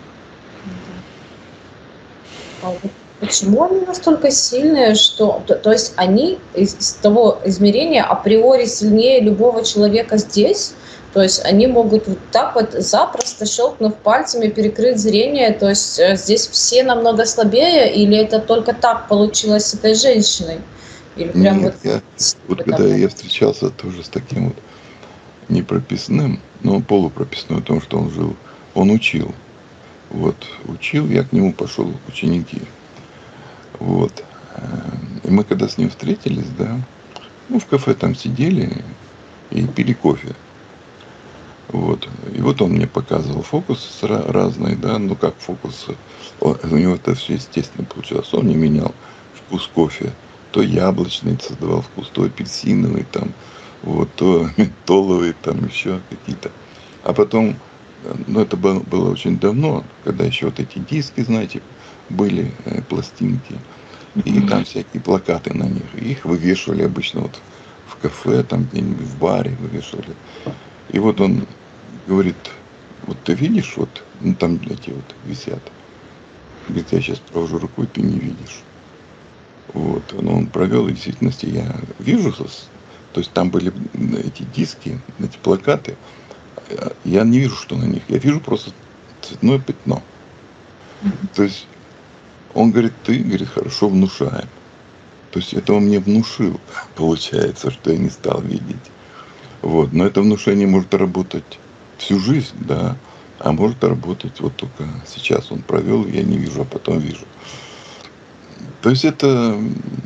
А вот почему они настолько сильные, что, то, то есть они из, из того измерения априори сильнее любого человека здесь? То есть они могут вот так вот запросто, щелкнув пальцами, перекрыть зрение, то есть э, здесь все намного слабее, или это только так получилось с этой женщиной? Или прям Нет, вот я вот это когда я было? встречался тоже с таким вот непрописным, но полупрописным, о том, что он жил, он учил. Вот, учил, я к нему пошел в ученики. Вот. И мы когда с ним встретились, да, ну, в кафе там сидели и пили кофе. Вот. И вот он мне показывал фокусы разные, да, ну как фокусы. Он, у него это все естественно получалось. Он не менял вкус кофе. То яблочный создавал вкус, то апельсиновый, там, вот, то ментоловый, там еще какие-то. А потом, ну это было, было очень давно, когда еще вот эти диски, знаете, были, э, пластинки. И там всякие плакаты на них. Их вывешивали обычно вот в кафе, там где-нибудь в баре вывешивали. И вот он говорит, вот ты видишь, вот, ну там эти вот висят. Говорит, я сейчас провожу рукой, ты не видишь. Вот, но он провел, и в действительности я вижу, то есть там были эти диски, эти плакаты, я не вижу, что на них, я вижу просто цветное пятно. То есть он говорит, ты, говорит, хорошо внушаем. То есть это он мне внушил, получается, что я не стал видеть. Вот, но это внушение может работать всю жизнь, да, а может работать вот только сейчас он провел, я не вижу, а потом вижу. То есть это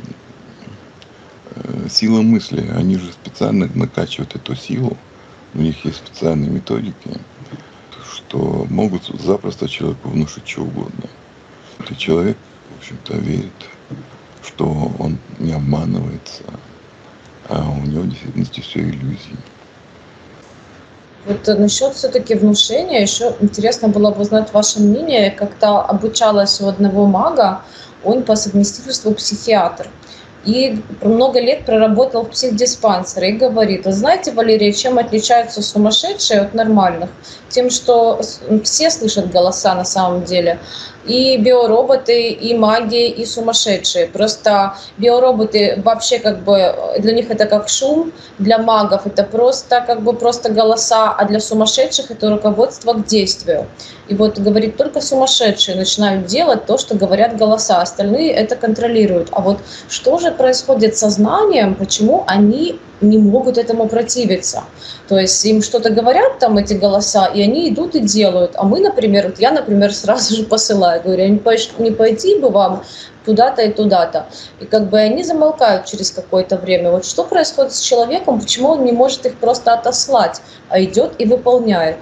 сила мысли, они же специально накачивают эту силу, у них есть специальные методики, что могут запросто человеку внушить что угодно. И человек, в общем-то, верит, что он не обманывается, а у него в действительности все иллюзии. Вот насчет все-таки внушения, еще интересно было бы узнать ваше мнение. Как-то обучалась у одного мага, он по совместительству психиатр. И много лет проработал в психдиспансере и говорит, вы знаете, Валерия, чем отличаются сумасшедшие от нормальных? Тем, что все слышат голоса на самом деле. И биороботы, и маги, и сумасшедшие. Просто биороботы вообще как бы, для них это как шум, для магов это просто как бы просто голоса, а для сумасшедших это руководство к действию. И вот, говорит, только сумасшедшие начинают делать то, что говорят голоса, остальные это контролируют. А вот что же происходит с сознанием, почему они не могут этому противиться? То есть им что-то говорят там эти голоса, и они идут и делают. А мы, например, вот я, например, сразу же посылаю, говорю, не пойти бы вам туда-то и туда-то. И как бы они замолкают через какое-то время. Вот что происходит с человеком, почему он не может их просто отослать, а идет и выполняет?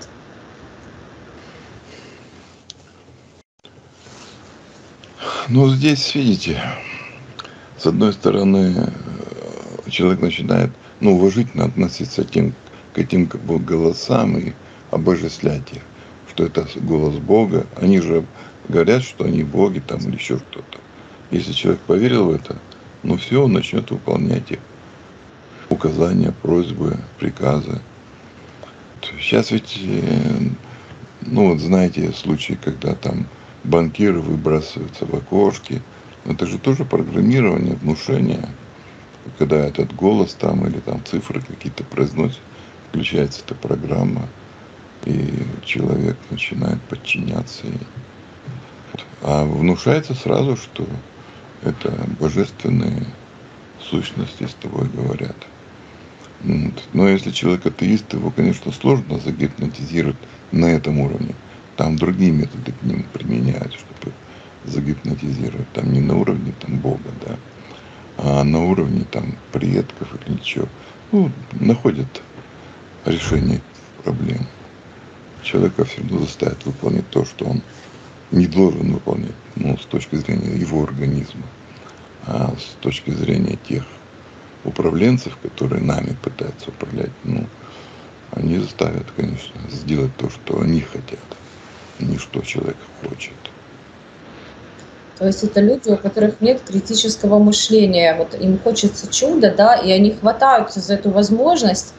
Ну, здесь, видите, с одной стороны, человек начинает, ну, уважительно относиться тем, к этим как бы голосам и обожествлять их, что это голос Бога. Они же говорят, что они боги там или еще кто-то. Если человек поверил в это, ну все, он начнет выполнять их указания, просьбы, приказы. Сейчас ведь, ну вот знаете, случаи, когда там банкиры выбрасываются в окошки, это же тоже программирование, внушение. Когда этот голос там или там цифры какие-то произносит, включается эта программа, и человек начинает подчиняться ей. А внушается сразу, что это божественные сущности с тобой говорят. Но если человек атеист, его, конечно, сложно загипнотизировать на этом уровне. Там другие методы к ним применяют, чтобы загипнотизировать. Там не на уровне там, Бога, да, а на уровне там предков или ничего. Ну, находят решение проблем. Человека все равно заставят выполнять то, что он не должен выполнять, ну, с точки зрения его организма, а с точки зрения тех управленцев, которые нами пытаются управлять, ну, они заставят, конечно, сделать то, что они хотят, а не что человек хочет. То есть это люди, у которых нет критического мышления. Вот им хочется чуда, да, и они хватаются за эту возможность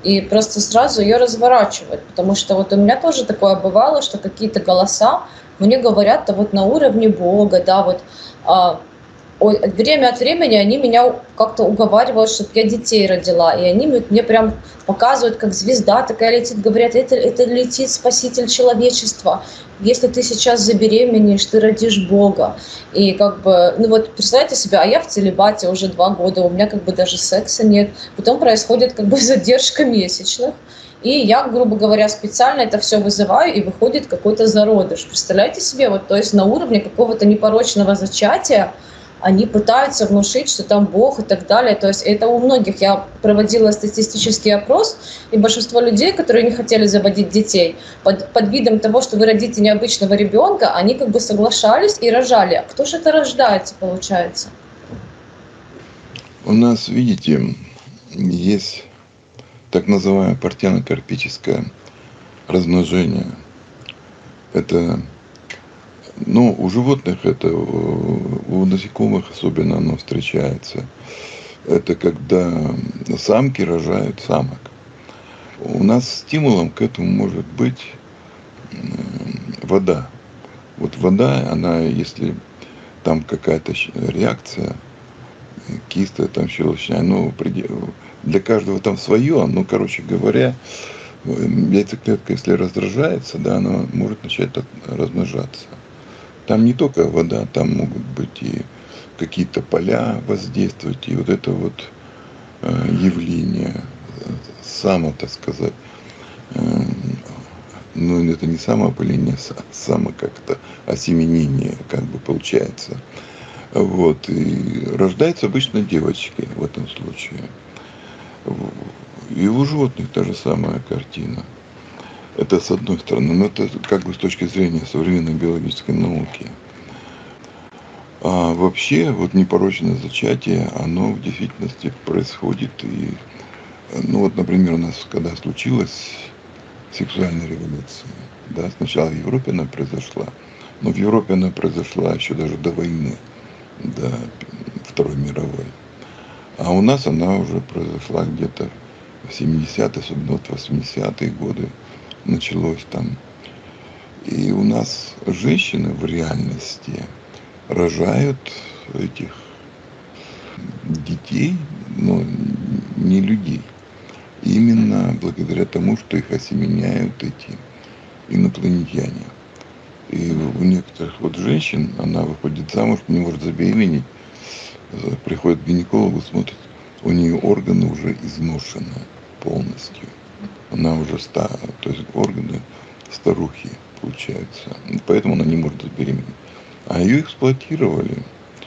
и просто сразу ее разворачивать, потому что вот у меня тоже такое бывало, что какие-то голоса мне говорят, да вот на уровне Бога, да, вот а, время от времени они меня как-то уговаривают, чтобы я детей родила. И они мне прям показывают, как звезда такая летит. Говорят, это, это летит спаситель человечества. Если ты сейчас забеременеешь, ты родишь Бога. И как бы, ну вот представьте себе, а я в целибате уже два года, у меня как бы даже секса нет. Потом происходит как бы задержка месячных. И я, грубо говоря, специально это все вызываю, и выходит какой-то зародыш. Представляете себе, вот, то есть на уровне какого-то непорочного зачатия они пытаются внушить, что там Бог и так далее. То есть это у многих. Я проводила статистический опрос, и большинство людей, которые не хотели заводить детей, под, под видом того, что вы родите необычного ребенка, они как бы соглашались и рожали. А кто же это рождается, получается? У нас, видите, есть так называемое партенокарпическое размножение. Это, ну, у животных это, у насекомых особенно оно встречается. Это когда самки рожают самок. У нас стимулом к этому может быть вода. Вот вода, она, если там какая-то реакция, кислая, там щелочная, ну, для каждого там свое, ну, короче говоря, яйцеклетка, если раздражается, да, она может начать размножаться. Там не только вода, там могут быть и какие-то поля воздействовать, и вот это вот э, явление, само, так сказать, э, ну, это не самоопыление, само как-то осеменение, как бы получается. Вот, и рождаются обычно девочки в этом случае. И у животных та же самая картина. Это с одной стороны, но это как бы с точки зрения современной биологической науки. А вообще, вот непорочное зачатие, оно в действительности происходит. И, ну вот, например, у нас когда случилась сексуальная революция, да, сначала в Европе она произошла, но в Европе она произошла еще даже до войны, до Второй мировой. А у нас она уже произошла где-то в семидесятые, особенно вот восьмидесятые годы началось там. И у нас женщины в реальности рожают этих детей, но не людей. Именно благодаря тому, что их осеменяют эти инопланетяне. И у некоторых вот женщин, она выходит замуж, не может забеременеть, приходит к гинекологу, смотрит, у нее органы уже изношены полностью. Она уже старая, то есть органы старухи получаются. Поэтому она не может забеременеть. А ее эксплуатировали.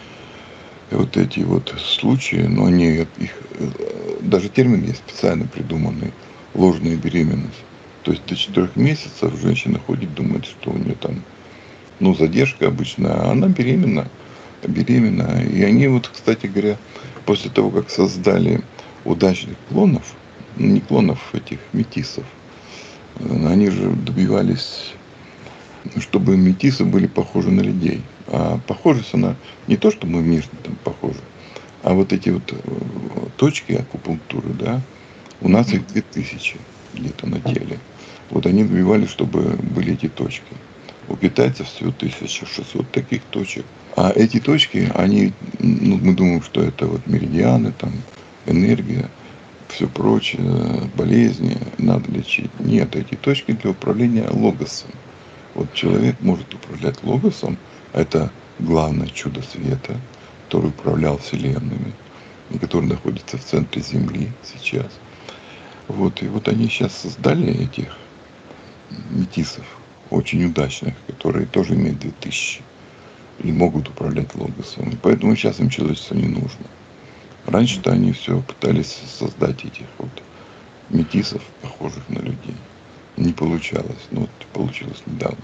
И вот эти вот случаи, но они их, даже термин есть специально придуманный, ложная беременность. То есть до четырех месяцев женщина ходит, думает, что у нее там, ну, задержка обычная, а она беременна, беременна. И они вот, кстати говоря, после того, как создали удачных клонов, не клонов, этих метисов, они же добивались, чтобы метисы были похожи на людей. А похожесть она не то, что мы внешне там похожи, а вот эти вот точки акупунктуры, да, у нас их две тысячи где-то на теле. Вот они добивались, чтобы были эти точки. У китайцев всего тысяча шестьсот таких точек. А эти точки, они, ну, мы думаем, что это вот меридианы, там, энергия, все прочее, болезни надо лечить. Нет, эти точки для управления логосом. Вот человек может управлять логосом, это главное чудо света, который управлял вселенными, и который находится в центре Земли сейчас. Вот, и вот они сейчас создали этих метисов, очень удачных, которые тоже имеют две тысячи и могут управлять логосом. И поэтому сейчас им человечество не нужно. Раньше-то они все пытались создать этих вот метисов, похожих на людей. Не получалось, но вот получилось недавно.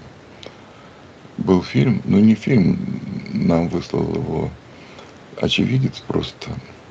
Был фильм, ну не фильм, нам выслал его очевидец просто.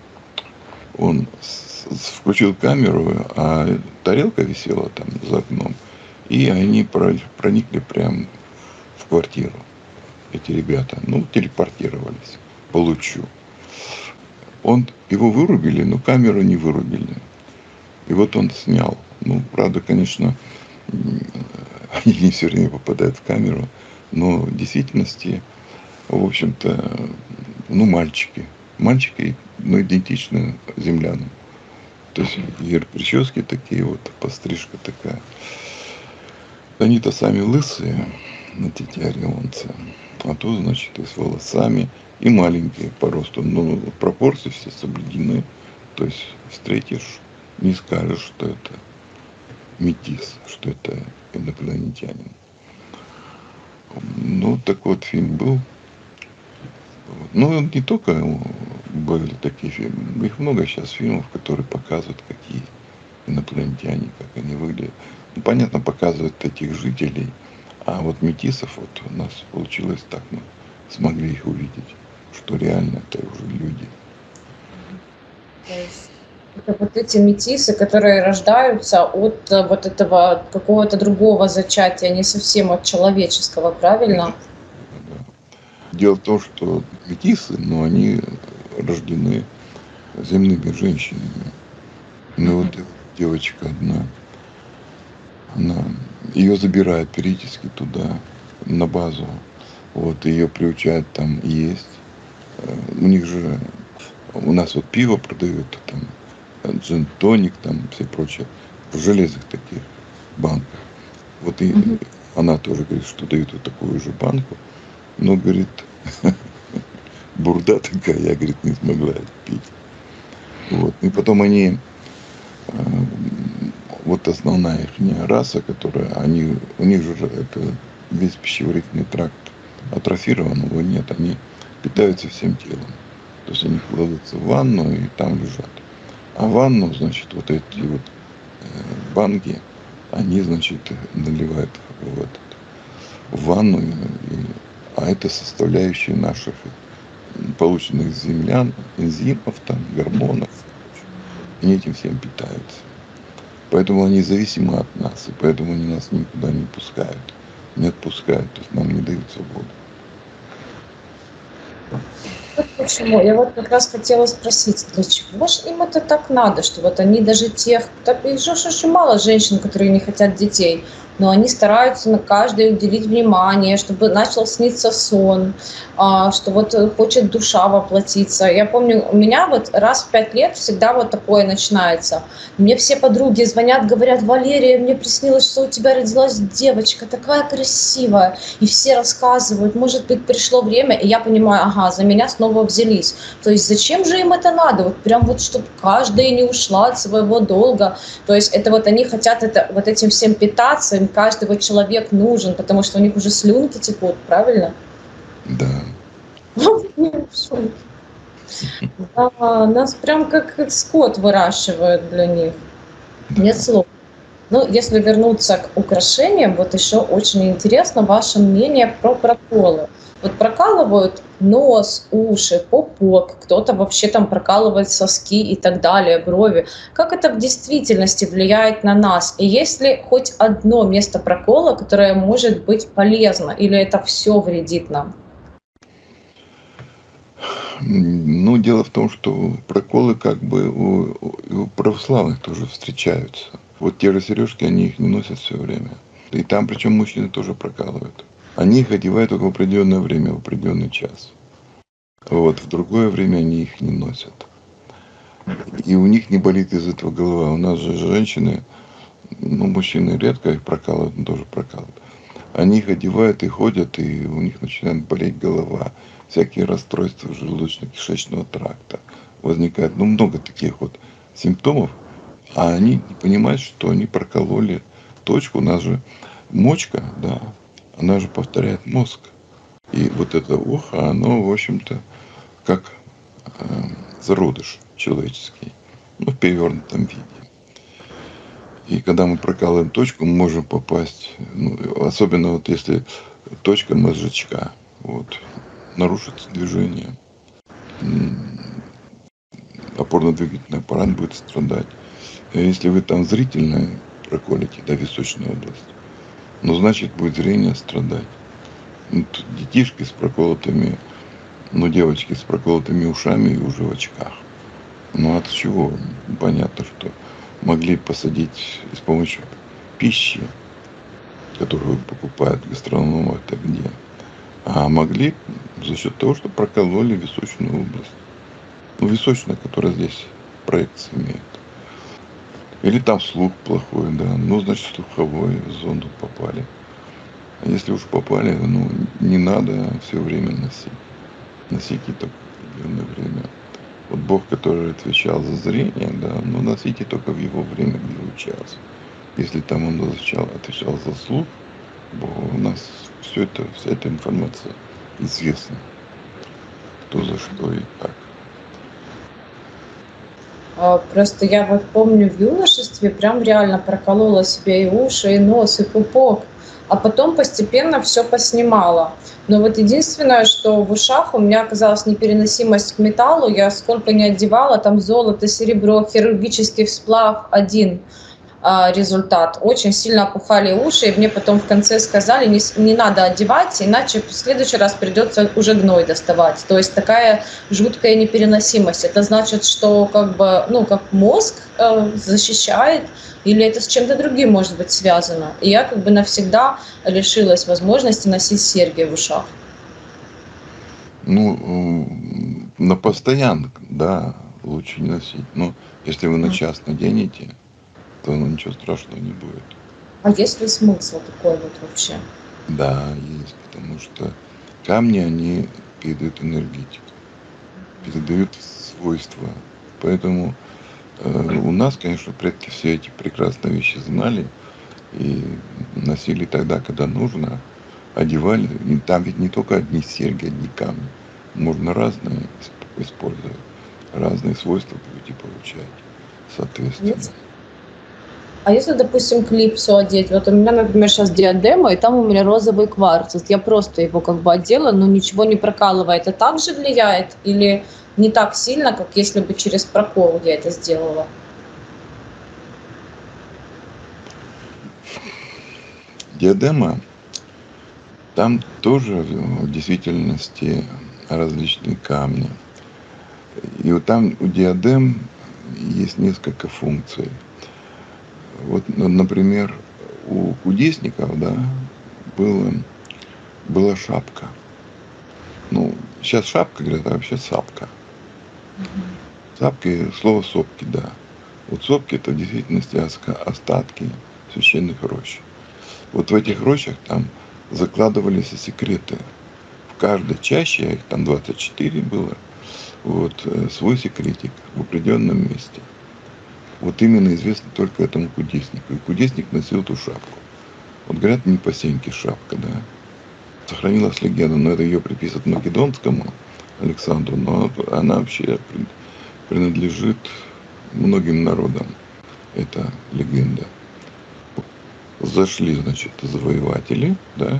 Он включил камеру, а тарелка висела там за окном, и они проникли прямо в квартиру, эти ребята, ну, телепортировались по лучу. Он, его вырубили, но камеру не вырубили. И вот он снял. Ну, правда, конечно, м, они не все время попадают в камеру, но в действительности, в общем-то, ну, мальчики. Мальчики, ну, идентичны землянам. То есть и прически такие вот, пострижка такая. Они-то сами лысые, эти орионцы, а то, значит, и с волосами, и маленькие по росту. Но пропорции все соблюдены. То есть встретишь, не скажешь, что это метис, что это инопланетянин. Ну, такой вот фильм был. Вот. Ну, не только были такие фильмы. Их много сейчас фильмов, которые показывают, какие инопланетяне, как они выглядят. Ну, понятно, показывают этих жителей. А вот метисов вот у нас получилось так, мы смогли их увидеть, что реально это уже люди. То есть это вот эти метисы, которые рождаются от э, вот этого какого-то другого зачатия, не совсем от человеческого, правильно? Да. Дело в том, что метисы, но они рождены земными женщинами. Ну вот девочка одна, она, ее забирают периодически туда, на базу. Вот, ее приучают там есть. Э, У них же, у нас вот пиво продают, там, джин-тоник, там, все прочее, в железных таких банках. Вот и Мгм. она тоже говорит, что дают вот такую же банку, но, говорит, бурда такая, я, говорит, не смогла это пить. Вот. И потом они, э, вот основная их раса, которая, они, у них же это весь пищеварительный тракт атрофирован, его нет, они питаются всем телом. То есть они кладутся в ванну и там лежат. А в ванну, значит, вот эти вот э, банки, они, значит, наливают в этот, в ванну, и, а это составляющие наших полученных с землян, энзимов, там, гормонов. Они этим всем питаются. Поэтому они зависимы от нас, и поэтому они нас никуда не пускают. Не отпускают, то есть нам не дают свободу. Вот почему? Я вот как раз хотела спросить, для чего же им это так надо, что вот они даже тех, так и же ж очень мало женщин, которые не хотят детей, но они стараются на каждой уделить внимание, чтобы начал сниться сон, а, что вот э, хочет душа воплотиться. Я помню, у меня вот раз в пять лет всегда вот такое начинается. Мне все подруги звонят, говорят: Валерия, мне приснилось, что у тебя родилась девочка, такая красивая. И все рассказывают, может быть, пришло время, и я понимаю, ага, за меня снова взялись. То есть зачем же им это надо? Вот прям вот, чтобы каждая не ушла от своего долга. То есть это вот они хотят это, вот этим всем питаться, им каждый вот человек нужен, потому что у них уже слюнки текут, правильно? Да. Да, нас прям как скот выращивают для них. Да. Нет слов. Ну, если вернуться к украшениям, вот еще очень интересно ваше мнение про проколы. Вот прокалывают нос, уши, пупок, кто-то вообще там прокалывает соски и так далее, брови. Как это в действительности влияет на нас? И есть ли хоть одно место прокола, которое может быть полезно, или это все вредит нам? Ну, дело в том, что проколы как бы у, у православных тоже встречаются. Вот те же сережки, они их не носят все время. И там, причем мужчины тоже прокалывают. Они их одевают только в определенное время, в определенный час. Вот, в другое время они их не носят. И у них не болит из этого голова. У нас же женщины, ну, мужчины редко их прокалывают, но тоже прокалывают. Они их одевают и ходят, и у них начинает болеть голова. Всякие расстройства желудочно-кишечного тракта возникают. Ну, много таких вот симптомов. А они не понимают, что они прокололи точку. У нас же мочка, да, она же повторяет мозг. И вот это ухо, оно, в общем-то, как э, зародыш человеческий, ну, в перевернутом виде. И когда мы прокалываем точку, мы можем попасть, ну, особенно вот если точка мозжечка, вот, нарушится движение, опорно-двигательный аппарат будет страдать. А если вы там зрительно проколите, да, височную область, ну, значит, будет зрение страдать. Ну, детишки с проколотыми, ну, девочки с проколотыми ушами и уже в очках. Ну, от чего? Понятно, что могли посадить с помощью пищи, которую покупают гастрономы, это где, а могли за счет того, что прокололи височную область. Ну, височная, которая здесь проекция имеет. Или там слух плохой, да, ну, значит, слуховой зону попали. А если уж попали, ну, не надо все время носить. Носите только определенное время. Вот Бог, который отвечал за зрение, да, но носите только в его время, в его час. Если там он отвечал, отвечал за слух, Богу, у нас все это, вся эта информация известна. Кто за что и как. А, Просто я вот помню в юношестве прям реально проколола себе и уши, и нос, и пупок. А потом постепенно все поснимала. Но вот единственное, что в ушах у меня оказалась непереносимость к металлу. Я сколько не одевала, там золото, серебро, хирургический сплав один а, результат. Очень сильно опухали уши, и мне потом в конце сказали, не, с- не надо одевать, иначе в следующий раз придется уже гной доставать. То есть такая жуткая непереносимость. Это значит, что как бы, ну, как мозг э, защищает, или это с чем-то другим может быть связано. И я как бы навсегда лишилась возможности носить серьги в ушах. Ну, м, на постоянно, да, лучше не носить. Но если вы на Мгм. час наденете, то ну, ничего страшного не будет. А есть ли смысл такой вот вообще? Да, есть, потому что камни, они передают энергетику, передают свойства. Поэтому э, у нас, конечно, предки все эти прекрасные вещи знали и носили тогда, когда нужно, одевали. И там ведь не только одни серьги, одни камни. Можно разные исп- использовать, разные свойства люди получать, соответственно. Есть? А если, допустим, клипсу одеть, вот у меня, например, сейчас диадема, и там у меня розовый кварц. Вот я просто его как бы одела, но ничего не прокалывает. Это также влияет или не так сильно, как если бы через прокол я это сделала? Диадема, там тоже в действительности различные камни. И вот там у диадем есть несколько функций. Вот, ну, например, у кудесников, да, было, была шапка. Ну, сейчас шапка, говорят, а вообще сапка. Мгм. Сапки, слово сопки, да. Вот сопки это в действительности оска- остатки священных рощ. Вот в этих рощах там закладывались и секреты. В каждой чаще, а их там двадцать четыре было, вот, э, свой секретик в определенном месте. Вот именно известно только этому кудеснику. И кудесник носил эту шапку. Вот говорят, не по сеньке шапка, да. Сохранилась легенда, но это ее приписывают Македонскому Александру, но она вообще принадлежит многим народам, эта легенда. Зашли, значит, завоеватели, да,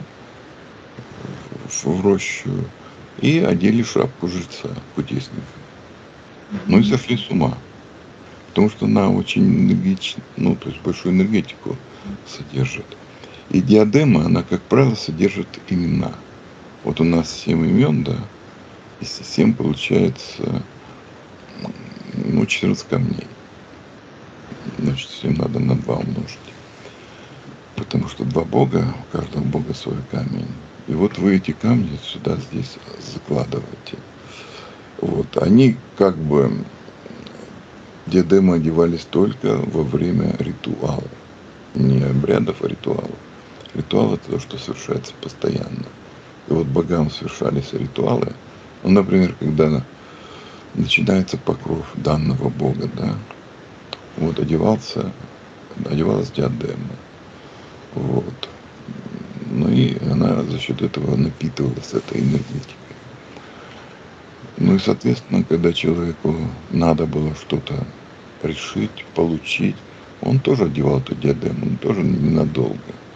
в рощу и одели шапку жреца, кудесника. Ну и Мгм. сошли с ума, потому что она очень энергична, ну, то есть большую энергетику содержит. И диадема, она, как правило, содержит имена. Вот у нас семь имен, да, и семь получается, ну, четырнадцать камней. Значит, семь надо на два умножить. Потому что два бога, у каждого бога свой камень. И вот вы эти камни сюда, здесь закладываете. Вот, они как бы, диадемы одевались только во время ритуала. Не обрядов, а ритуалов. Ритуал это то, что совершается постоянно. И вот богам совершались ритуалы. Ну, например, когда начинается покров данного бога, да, вот одевался, одевалась диадема. Вот. Ну и она за счет этого напитывалась этой энергетикой. Ну и, соответственно, когда человеку надо было что-то решить, получить, он тоже одевал эту диадему, но тоже ненадолго.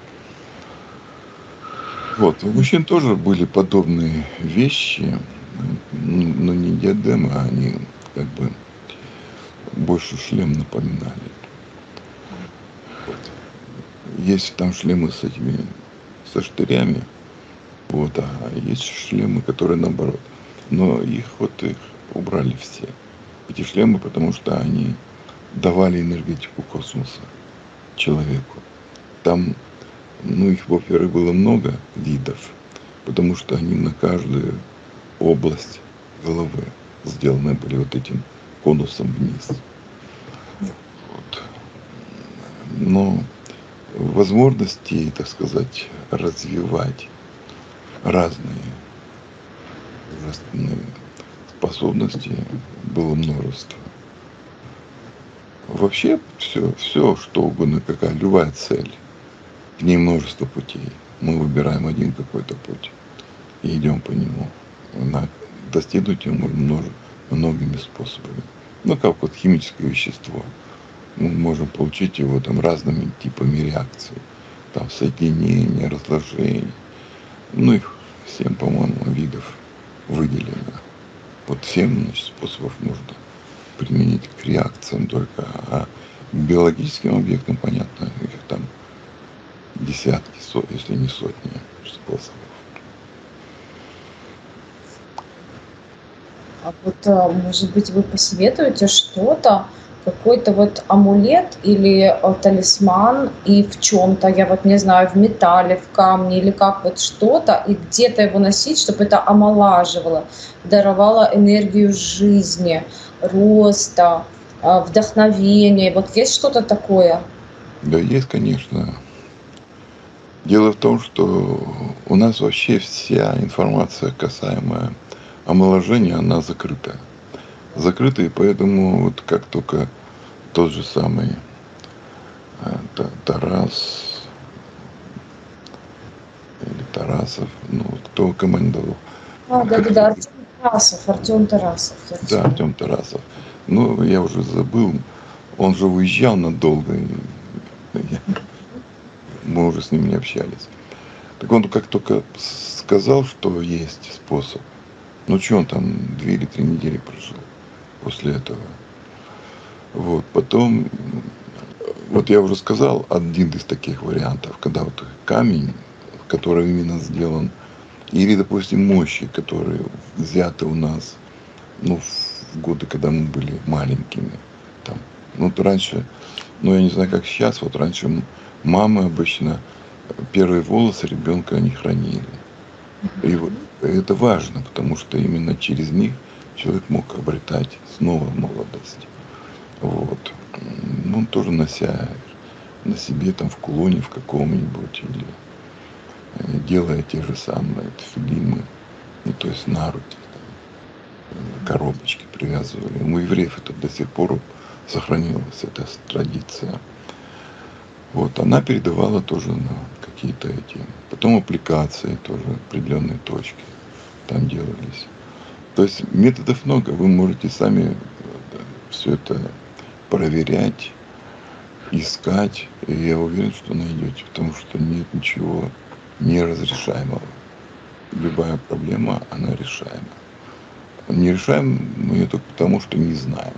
Вот, у мужчин тоже были подобные вещи, но не диадемы, а они как бы больше шлем напоминали. Вот. Есть там шлемы с этими, со штырями, вот, а есть шлемы, которые наоборот. Но их вот их убрали все. Эти шлемы, потому что они давали энергетику космоса человеку. Там, ну, их, во-первых, было много видов, потому что они на каждую область головы сделаны были вот этим конусом вниз. Вот. Но возможностей, так сказать, развивать разные божественные способности было множество. Вообще все, все, что угодно, какая любая цель, к ней множество путей. Мы выбираем один какой-то путь и идем по нему. На, достигнуть его можно множе- многими способами. Ну, как вот химическое вещество. Мы можем получить его там разными типами реакций. Там соединения, разложения. Ну, их семь, по-моему, видов выделено. Вот семь, значит, способов можно применить к реакциям только. А к биологическим объектам, понятно, их там десятки, со- если не сотни способов. А вот, а, может быть, вы посоветуете что-то, какой-то вот амулет или э, талисман, и в чем-то, я вот не знаю, в металле, в камне или как вот что-то, и где-то его носить, чтобы это омолаживало, даровало энергию жизни, роста, а, вдохновения. Вот есть что-то такое? Да, есть, конечно. Дело в том, что у нас вообще вся информация, касаемая омоложения, она закрыта. Закрыта, и поэтому вот как только тот же самый э, Та- Тарас или Тарасов, ну, вот кто командовал, А, да-да-да, хотел, Артем Тарасов, Артем Тарасов, да, точно. Артем Тарасов, ну, я уже забыл, он же уезжал надолго, и я- мы уже с ним не общались. Так он как только сказал, что есть способ, ну, что он там, две или три недели прожил после этого. Вот, потом, вот я уже сказал, один из таких вариантов, когда вот камень, который именно сделан, или, допустим, мощи, которые взяты у нас, ну, в годы, когда мы были маленькими, там, ну, вот раньше, ну, я не знаю, как сейчас, вот раньше м- мамы обычно первые волосы ребенка они хранили. И вот это важно, потому что именно через них человек мог обретать снова молодость. Вот. Ну, тоже нося на себе там в кулоне в каком-нибудь или э, делая те же самые тфилимы, ну, то есть на руки, там, э, коробочки привязывали. У евреев это до сих пор сохранилась эта с- традиция. Вот, она передавала тоже на какие-то эти, потом аппликации тоже, определенные точки там делались. То есть методов много, вы можете сами все это проверять, искать, и я уверен, что найдете, потому что нет ничего неразрешаемого. Любая проблема, она решаема. Не решаем мы ее только потому, что не знаем.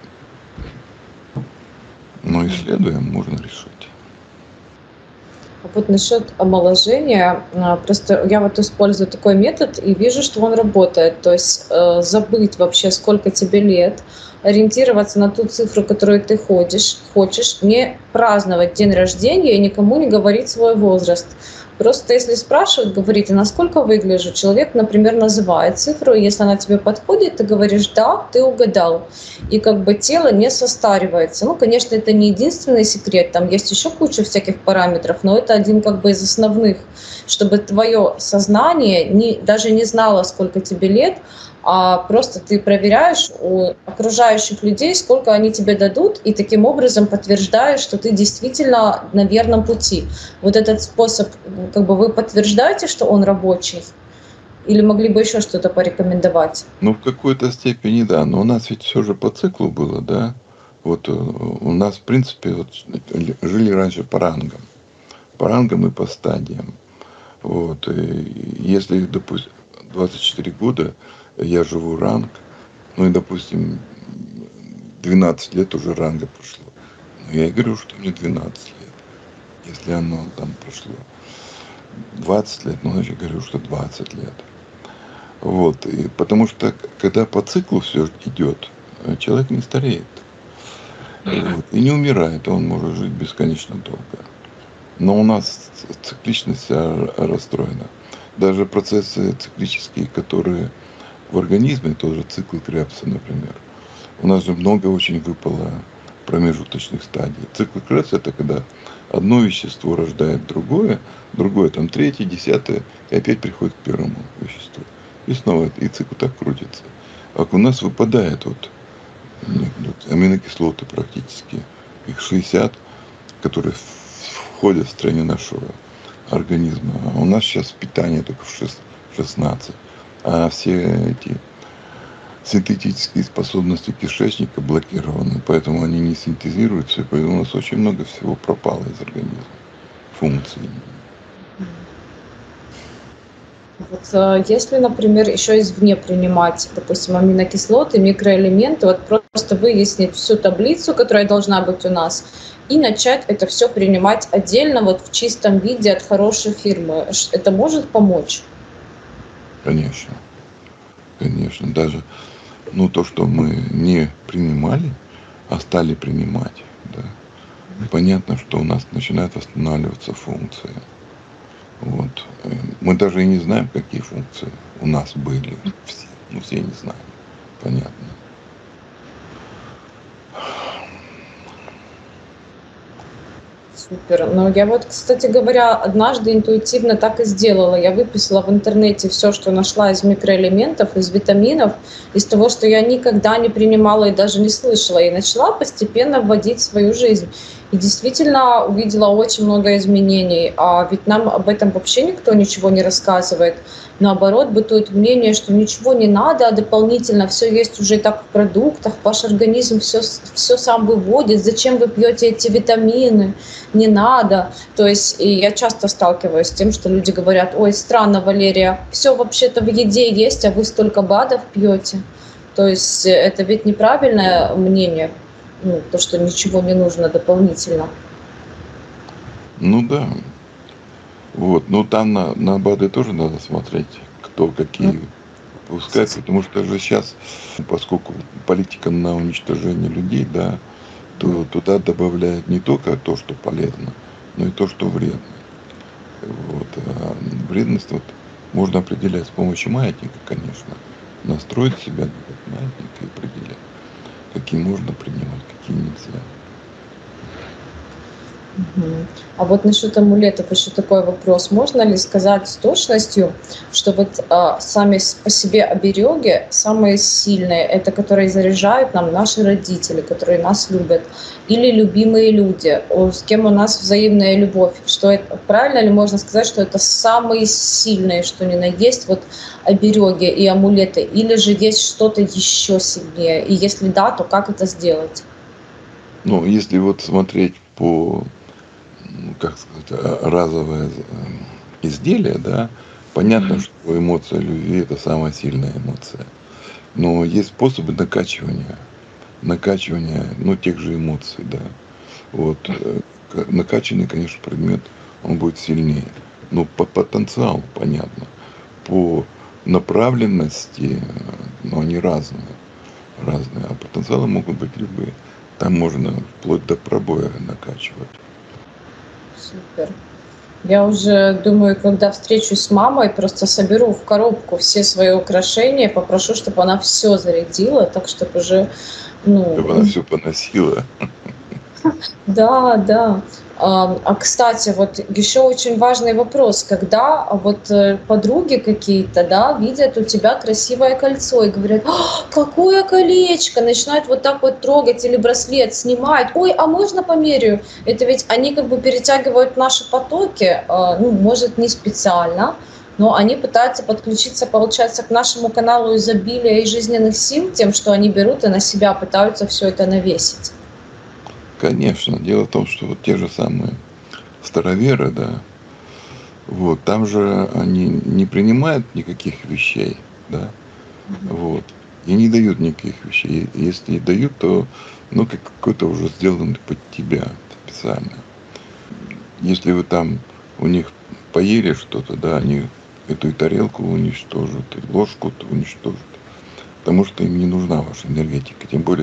Но исследуем, можно решить. А вот насчет омоложения, а, просто я вот использую такой метод и вижу, что он работает. То есть э, забыть вообще, сколько тебе лет, ориентироваться на ту цифру, которую ты ходишь, хочешь, не праздновать день рождения и никому не говорить свой возраст. Просто если спрашивают, говорите, насколько выгляжу, человек, например, называет цифру, и если она тебе подходит, ты говоришь, да, ты угадал. И как бы тело не состаривается. Ну, конечно, это не единственный секрет, там есть еще куча всяких параметров, но это один как бы из основных, чтобы твое сознание не, даже не знало, сколько тебе лет, а просто ты проверяешь у окружающих людей, сколько они тебе дадут, и таким образом подтверждаешь, что ты действительно на верном пути. Вот этот способ, как бы вы подтверждаете, что он рабочий, или могли бы еще что-то порекомендовать? Ну, в какой-то степени, да, но у нас ведь все же по циклу было, да. Вот э, у нас, в принципе, вот, жили раньше по рангам. По рангам и по стадиям. Вот. И если, допустим, двадцать четыре года я живу ранг, ну и, допустим, двенадцать лет уже ранга прошло. Но я и говорю, что мне двенадцать лет. Если оно там прошло двадцать лет, ну, значит, говорю, что двадцать лет. Вот. И потому что, когда по циклу все идет, человек не стареет. Вот. И не умирает, он может жить бесконечно долго. Но у нас цикличность вся расстроена. Даже процессы циклические, которые в организме, тоже цикл Кребса, например. У нас же много очень выпало промежуточных стадий. Цикл Кребса — это когда одно вещество рождает другое, другое там третье, десятое, и опять приходит к первому веществу. И снова и цикл так крутится. А у нас выпадает вот, вот аминокислоты практически, их шестьдесят, которые входят в стороне нашего организма. А у нас сейчас питание только в шестнадцать. А все эти синтетические способности кишечника блокированы, поэтому они не синтезируются, и поэтому у нас очень много всего пропало из организма, функций. Вот, э, если, например, еще извне принимать, допустим, аминокислоты, микроэлементы, вот просто выяснить всю таблицу, которая должна быть у нас, и начать это все принимать отдельно, вот в чистом виде от хорошей фирмы, это может помочь? Конечно, конечно. Даже ну, то, что мы не принимали, а стали принимать, да, понятно, что у нас начинает восстанавливаться функции. Вот. Мы даже и не знаем, какие функции у нас были. Все, ну, все не знаем. Понятно. Супер. Ну, я вот, кстати говоря, однажды интуитивно так и сделала. Я выписала в интернете все, что нашла из микроэлементов, из витаминов, из того, что я никогда не принимала и даже не слышала. И начала постепенно вводить в свою жизнь. И действительно увидела очень много изменений. А ведь нам об этом вообще никто ничего не рассказывает. Наоборот, бытует мнение, что ничего не надо, а дополнительно все есть уже и так в продуктах, ваш организм все, все сам выводит, зачем вы пьете эти витамины, не надо. То есть и я часто сталкиваюсь с тем, что люди говорят: ой, странно, Валерия, все вообще-то в еде есть, а вы столько БАДов пьете. То есть это ведь неправильное мнение, ну, то, что ничего не нужно дополнительно. Ну да. Вот, но там на, на БАДы тоже надо смотреть, кто какие выпускает, потому что же сейчас, поскольку политика на уничтожение людей, да, то туда добавляют не только то, что полезно, но и то, что вредно. Вот. А вредность вот можно определять с помощью маятника, конечно. Настроить себя на этот маятник и определять, какие можно принимать, какие нельзя. А вот насчет амулетов еще такой вопрос. Можно ли сказать с точностью, что вот а, сами по себе обереги самые сильные, это которые заряжают нам наши родители, которые нас любят, или любимые люди, с кем у нас взаимная любовь? Что это, правильно ли можно сказать, что это самые сильные, что ни на есть, вот обереги и амулеты, или же есть что-то еще сильнее? И если да, то как это сделать? Ну, если вот смотреть по, как сказать, разовое изделие, да, понятно, mm-hmm. что эмоция любви — это самая сильная эмоция. Но есть способы накачивания, накачивания, ну, тех же эмоций, да. Вот. Накачанный, конечно, предмет, он будет сильнее. Но по потенциалу, понятно. По направленности, ну, они разные. Разные. А потенциалы могут быть любые. Там можно вплоть до пробоя накачивать. Супер. Я уже думаю, когда встречусь с мамой, просто соберу в коробку все свои украшения, попрошу, чтобы она все зарядила, так чтобы уже, ну... Чтобы она все поносила. Да, да. А, а, кстати, вот еще очень важный вопрос, когда вот подруги какие-то, да, видят у тебя красивое кольцо и говорят: какое колечко, начинают вот так вот трогать или браслет снимают, ой, а можно померяю? Это ведь они как бы перетягивают наши потоки, ну, может, не специально, но они пытаются подключиться, получается, к нашему каналу изобилия и жизненных сил тем, что они берут и на себя пытаются все это навесить. Конечно. Дело в том, что вот те же самые староверы, да, вот, там же они не принимают никаких вещей, да, mm-hmm. вот, и не дают никаких вещей. Если и дают, то, ну, как какой-то уже сделан под тебя специально. Если вы там у них поели что-то, да, они эту и тарелку уничтожат, и ложку уничтожат, потому что им не нужна ваша энергетика. Тем более,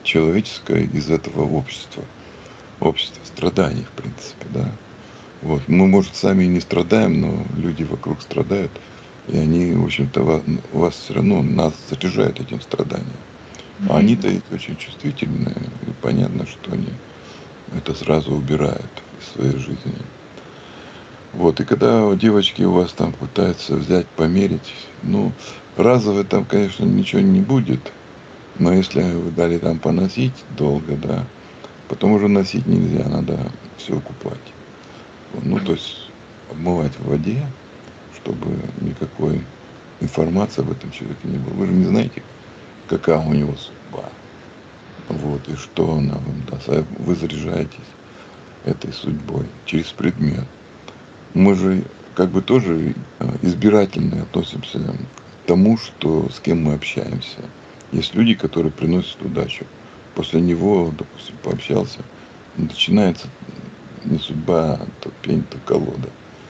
человеческое из этого общества. Общество страданий, в принципе, да. Вот. Мы, может, сами и не страдаем, но люди вокруг страдают, и они, в общем-то, вас, вас все равно, нас заряжают этим страданием. А они-то ведь очень чувствительные, и понятно, что они это сразу убирают из своей жизни. Вот, и когда девочки у вас там пытаются взять, померить, ну, разово там, конечно, ничего не будет, но если вы дали там поносить долго, да, потом уже носить нельзя, надо все купать. Ну, то есть обмывать в воде, чтобы никакой информации об этом человеке не было. Вы же не знаете, какая у него судьба, вот, и что она вам даст. А вы заряжаетесь этой судьбой через предмет. Мы же как бы тоже избирательно относимся к тому, что, с кем мы общаемся. Есть люди, которые приносят удачу. После него, допустим, пообщался, начинается не судьба, а то пень, то колода.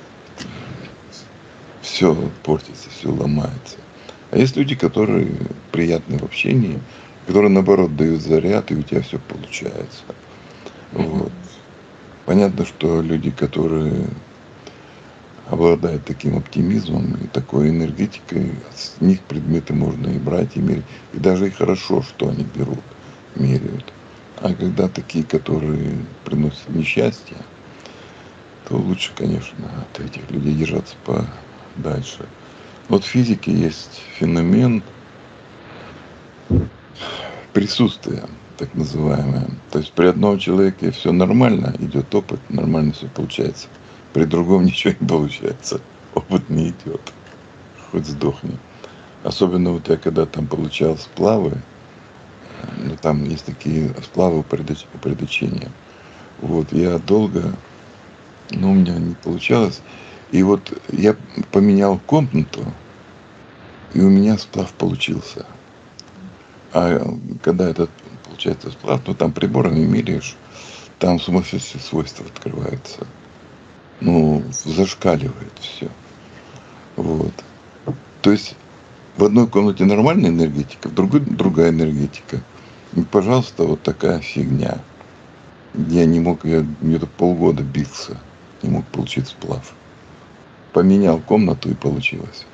Все портится, все ломается. А есть люди, которые приятны в общении, которые, наоборот, дают заряд, и у тебя все получается. Вот. Понятно, что люди, которые обладают таким оптимизмом и такой энергетикой, с них предметы можно и брать, и мерить. И даже и хорошо, что они берут, меряют. А когда такие, которые приносят несчастье, то лучше, конечно, от этих людей держаться подальше. Вот в физике есть феномен присутствия, так называемое. То есть при одном человеке все нормально, идет опыт, нормально все получается. При другом ничего не получается. Опыт не идет. Хоть сдохни. Особенно вот я когда там получал сплавы, ну там есть такие сплавы упредочения. Вот я долго, но у меня не получалось. И вот я поменял комнату, и у меня сплав получился. А когда этот, получается, сплав, ну там приборами меряешь, там сумасшедшие свойства открываются. Ну, зашкаливает все. Вот. То есть в одной комнате нормальная энергетика, в другой другая энергетика. И, пожалуйста, вот такая фигня. Я не мог, я где-то полгода бился, не мог получить сплав. Поменял комнату и получилось.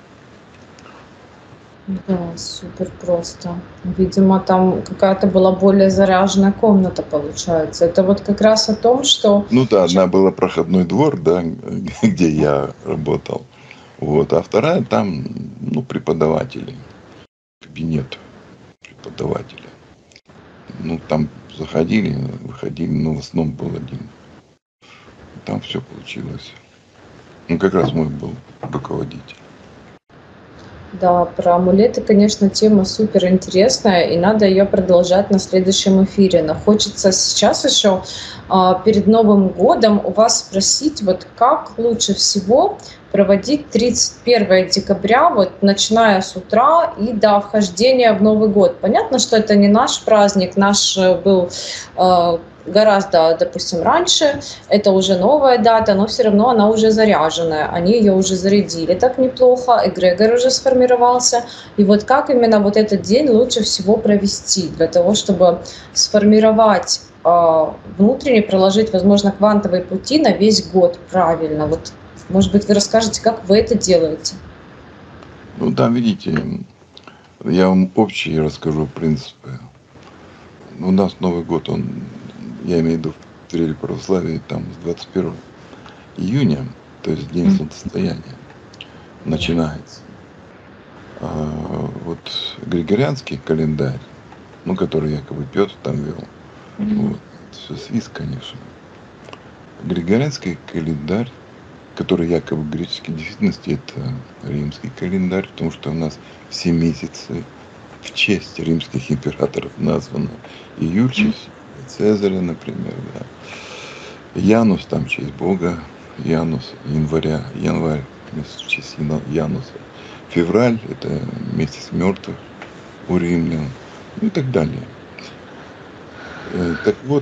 Да, супер просто. Видимо, там какая-то была более заряженная комната, получается. Это вот как раз о том, что... Ну да, одна была проходной двор, да, где я работал. Вот, а вторая там, ну, преподаватели. Кабинет преподавателя. Ну, там заходили, выходили, но в основном был один. Там все получилось. Ну, как раз мой был руководитель. Да, про амулеты, конечно, тема супер интересная, и надо ее продолжать на следующем эфире. Но хочется сейчас еще а, перед Новым годом у вас спросить, вот как лучше всего проводить тридцать первого декабря, вот начиная с утра и до вхождения в Новый год. Понятно, что это не наш праздник, наш был а, гораздо, допустим, раньше, это уже новая дата, но все равно она уже заряженная, они ее уже зарядили так неплохо, эгрегор уже сформировался, и вот как именно вот этот день лучше всего провести для того, чтобы сформировать э, внутренне, проложить, возможно, квантовые пути на весь год правильно, вот, может быть, вы расскажете, как вы это делаете? Ну, там, видите, я вам общие расскажу принципы. У нас Новый год, он, я имею в виду в Треле православия, там с двадцать первого июня, то есть день солнцестояния, начинается. А вот григорианский календарь, ну, который якобы Петр там вел, вот, все свист, конечно. Григорианский календарь, который якобы в греческой действительности, это римский календарь, потому что у нас все месяцы в честь римских императоров названы. Июль, Цезаря, например, да. Янус, там в честь Бога, Янус, января, январь, в честь Януса. Февраль, это месяц мертвых у римлян, ну и так далее. Так вот,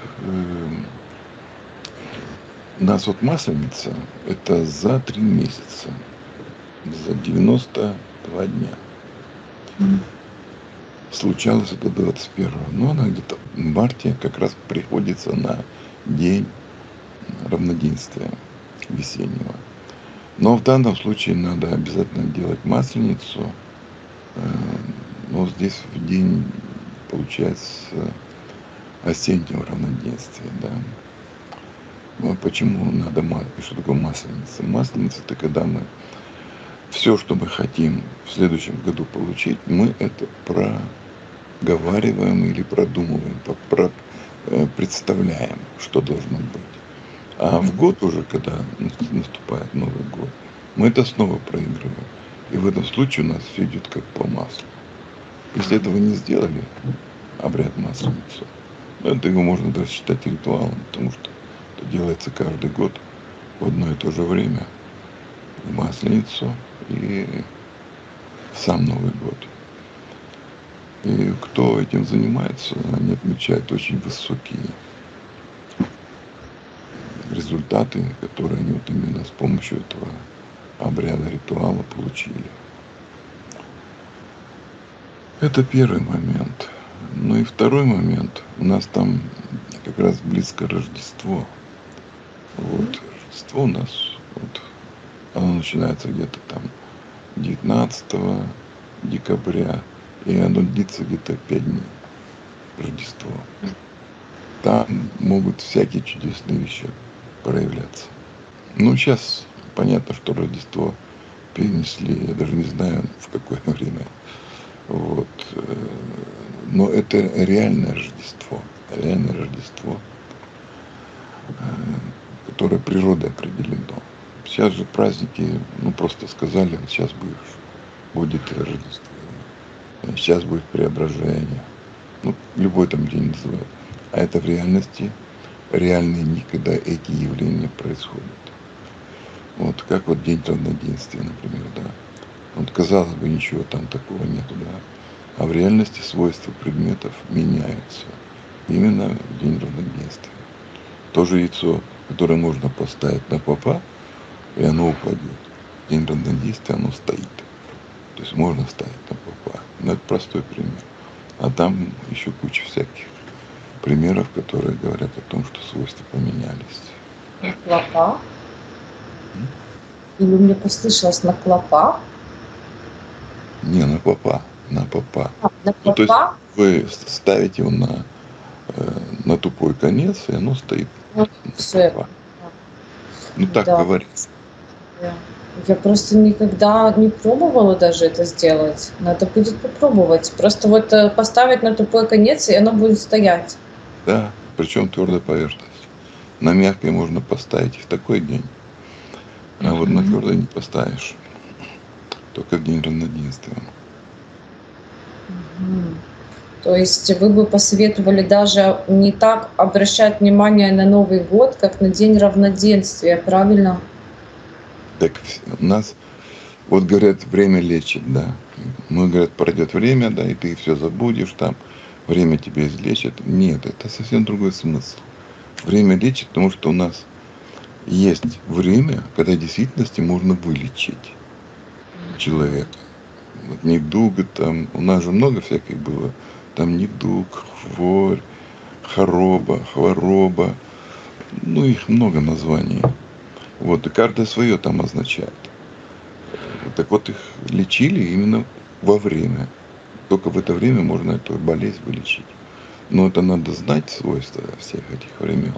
у нас вот Масленица, это за три месяца, за девяносто два дня. случалось это двадцать первого, но она где-то в марте как раз приходится на день равноденствия весеннего. Но в данном случае надо обязательно делать масленицу. Но здесь в день, получается, осеннего равноденствия, да. Ну, почему надо масленица? Что такое масленица? Масленица — это когда мы все, что мы хотим в следующем году получить, мы это проговариваем или продумываем, про, представляем, что должно быть. А в год уже, когда наступает Новый год, мы это снова проигрываем. И в этом случае у нас все идет как по маслу. Если этого не сделали, обряд масленицы, это его можно даже считать ритуалом, потому что это делается каждый год в одно и то же время. И масленицу, и сам Новый год. И кто этим занимается, они отмечают очень высокие результаты, которые они вот именно с помощью этого обряда, ритуала получили. Это первый момент. Ну и второй момент. У нас там как раз близко Рождество. Вот. Рождество у нас, вот, оно начинается где-то там девятнадцатого декабря, и оно длится где-то пять дней. Рождество. Там могут всякие чудесные вещи проявляться. Ну, сейчас понятно, что Рождество перенесли, я даже не знаю, в какое время. Вот. Но это реальное Рождество. Реальное Рождество, которое природой определено. Сейчас же праздники, ну, просто сказали, вот сейчас будешь, будет Рождество. Сейчас будет преображение. Ну, любой там день называют. А это в реальности реальные дни, когда эти явления происходят. Вот как вот день равноденствия, например, да. Вот казалось бы, ничего там такого нету, да. А в реальности свойства предметов меняются. Именно в день равноденствия. То же яйцо, которое можно поставить на попа, и оно упадет. В день равноденствия оно стоит. То есть можно ставить на попа. Но это простой пример. А там еще куча всяких примеров, которые говорят о том, что свойства поменялись. На клопа? Или мне послышалось на клопа? Не, на попа. На попа. А, на ну, то есть попа? вы ставите его на, э, на тупой конец, и оно стоит Ну, на всё. попа. Ну так Да. говорится. Я я просто никогда не пробовала даже это сделать. Надо будет попробовать. Просто вот э, поставить на тупой конец, и оно будет стоять. Да, причем твердая поверхность. На мягкой можно поставить и в такой день. А вот на Мгм. твердой не поставишь. Только в день равноденствия. Мгм. То есть вы бы посоветовали даже не так обращать внимание на Новый год, как на день равноденствия, правильно? Так у нас, вот говорят, время лечит, да. Мы, говорят, пройдет время, да, и ты все забудешь там, время тебя излечит. Нет, это совсем другой смысл. Время лечит, потому что у нас есть время, когда в действительности можно вылечить человека. Вот недуга там, у нас же много всяких было. Там недуг, хворь, хороба, хвороба. Ну, их много названий. Вот, и каждое свое там означает. Так вот, их лечили именно во время. Только в это время можно эту болезнь вылечить. Но это надо знать свойства всех этих времен.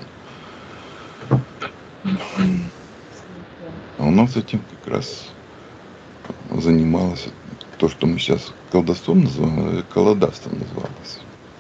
А у нас этим как раз занималось то, что мы сейчас колдовством называем, это колдовством называлось.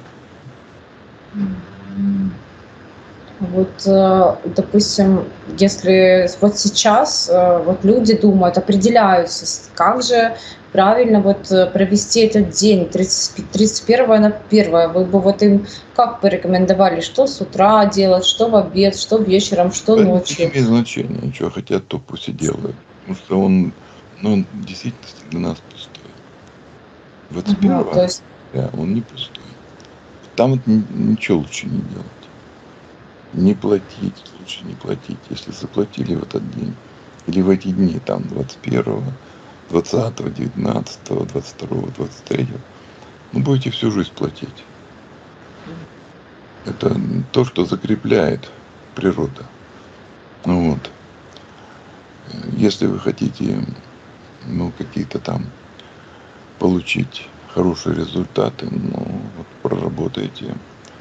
Вот, э, допустим, если вот сейчас э, вот люди думают, определяются, с- как же правильно вот э, провести этот день тридцать, пи- тридцать первое на первое, вы бы вот им как порекомендовали, что с утра делать, что в обед, что вечером, что Да, не ночью? имеет значения, что хотят, то пусть и делают. Потому что он, ну, он в действительности для нас пустой. двадцать Ага, первого то есть, он не пустой. Там вот ни- ничего лучше не делать. Не платить, лучше не платить. Если заплатили в этот день, или в эти дни, там, двадцать первого, двадцатого, девятнадцатого, двадцать второго, двадцать третьего, ну, будете всю жизнь платить. Это то, что закрепляет природа. Ну вот. Если вы хотите, ну, какие-то там получить хорошие результаты, ну, вот проработайте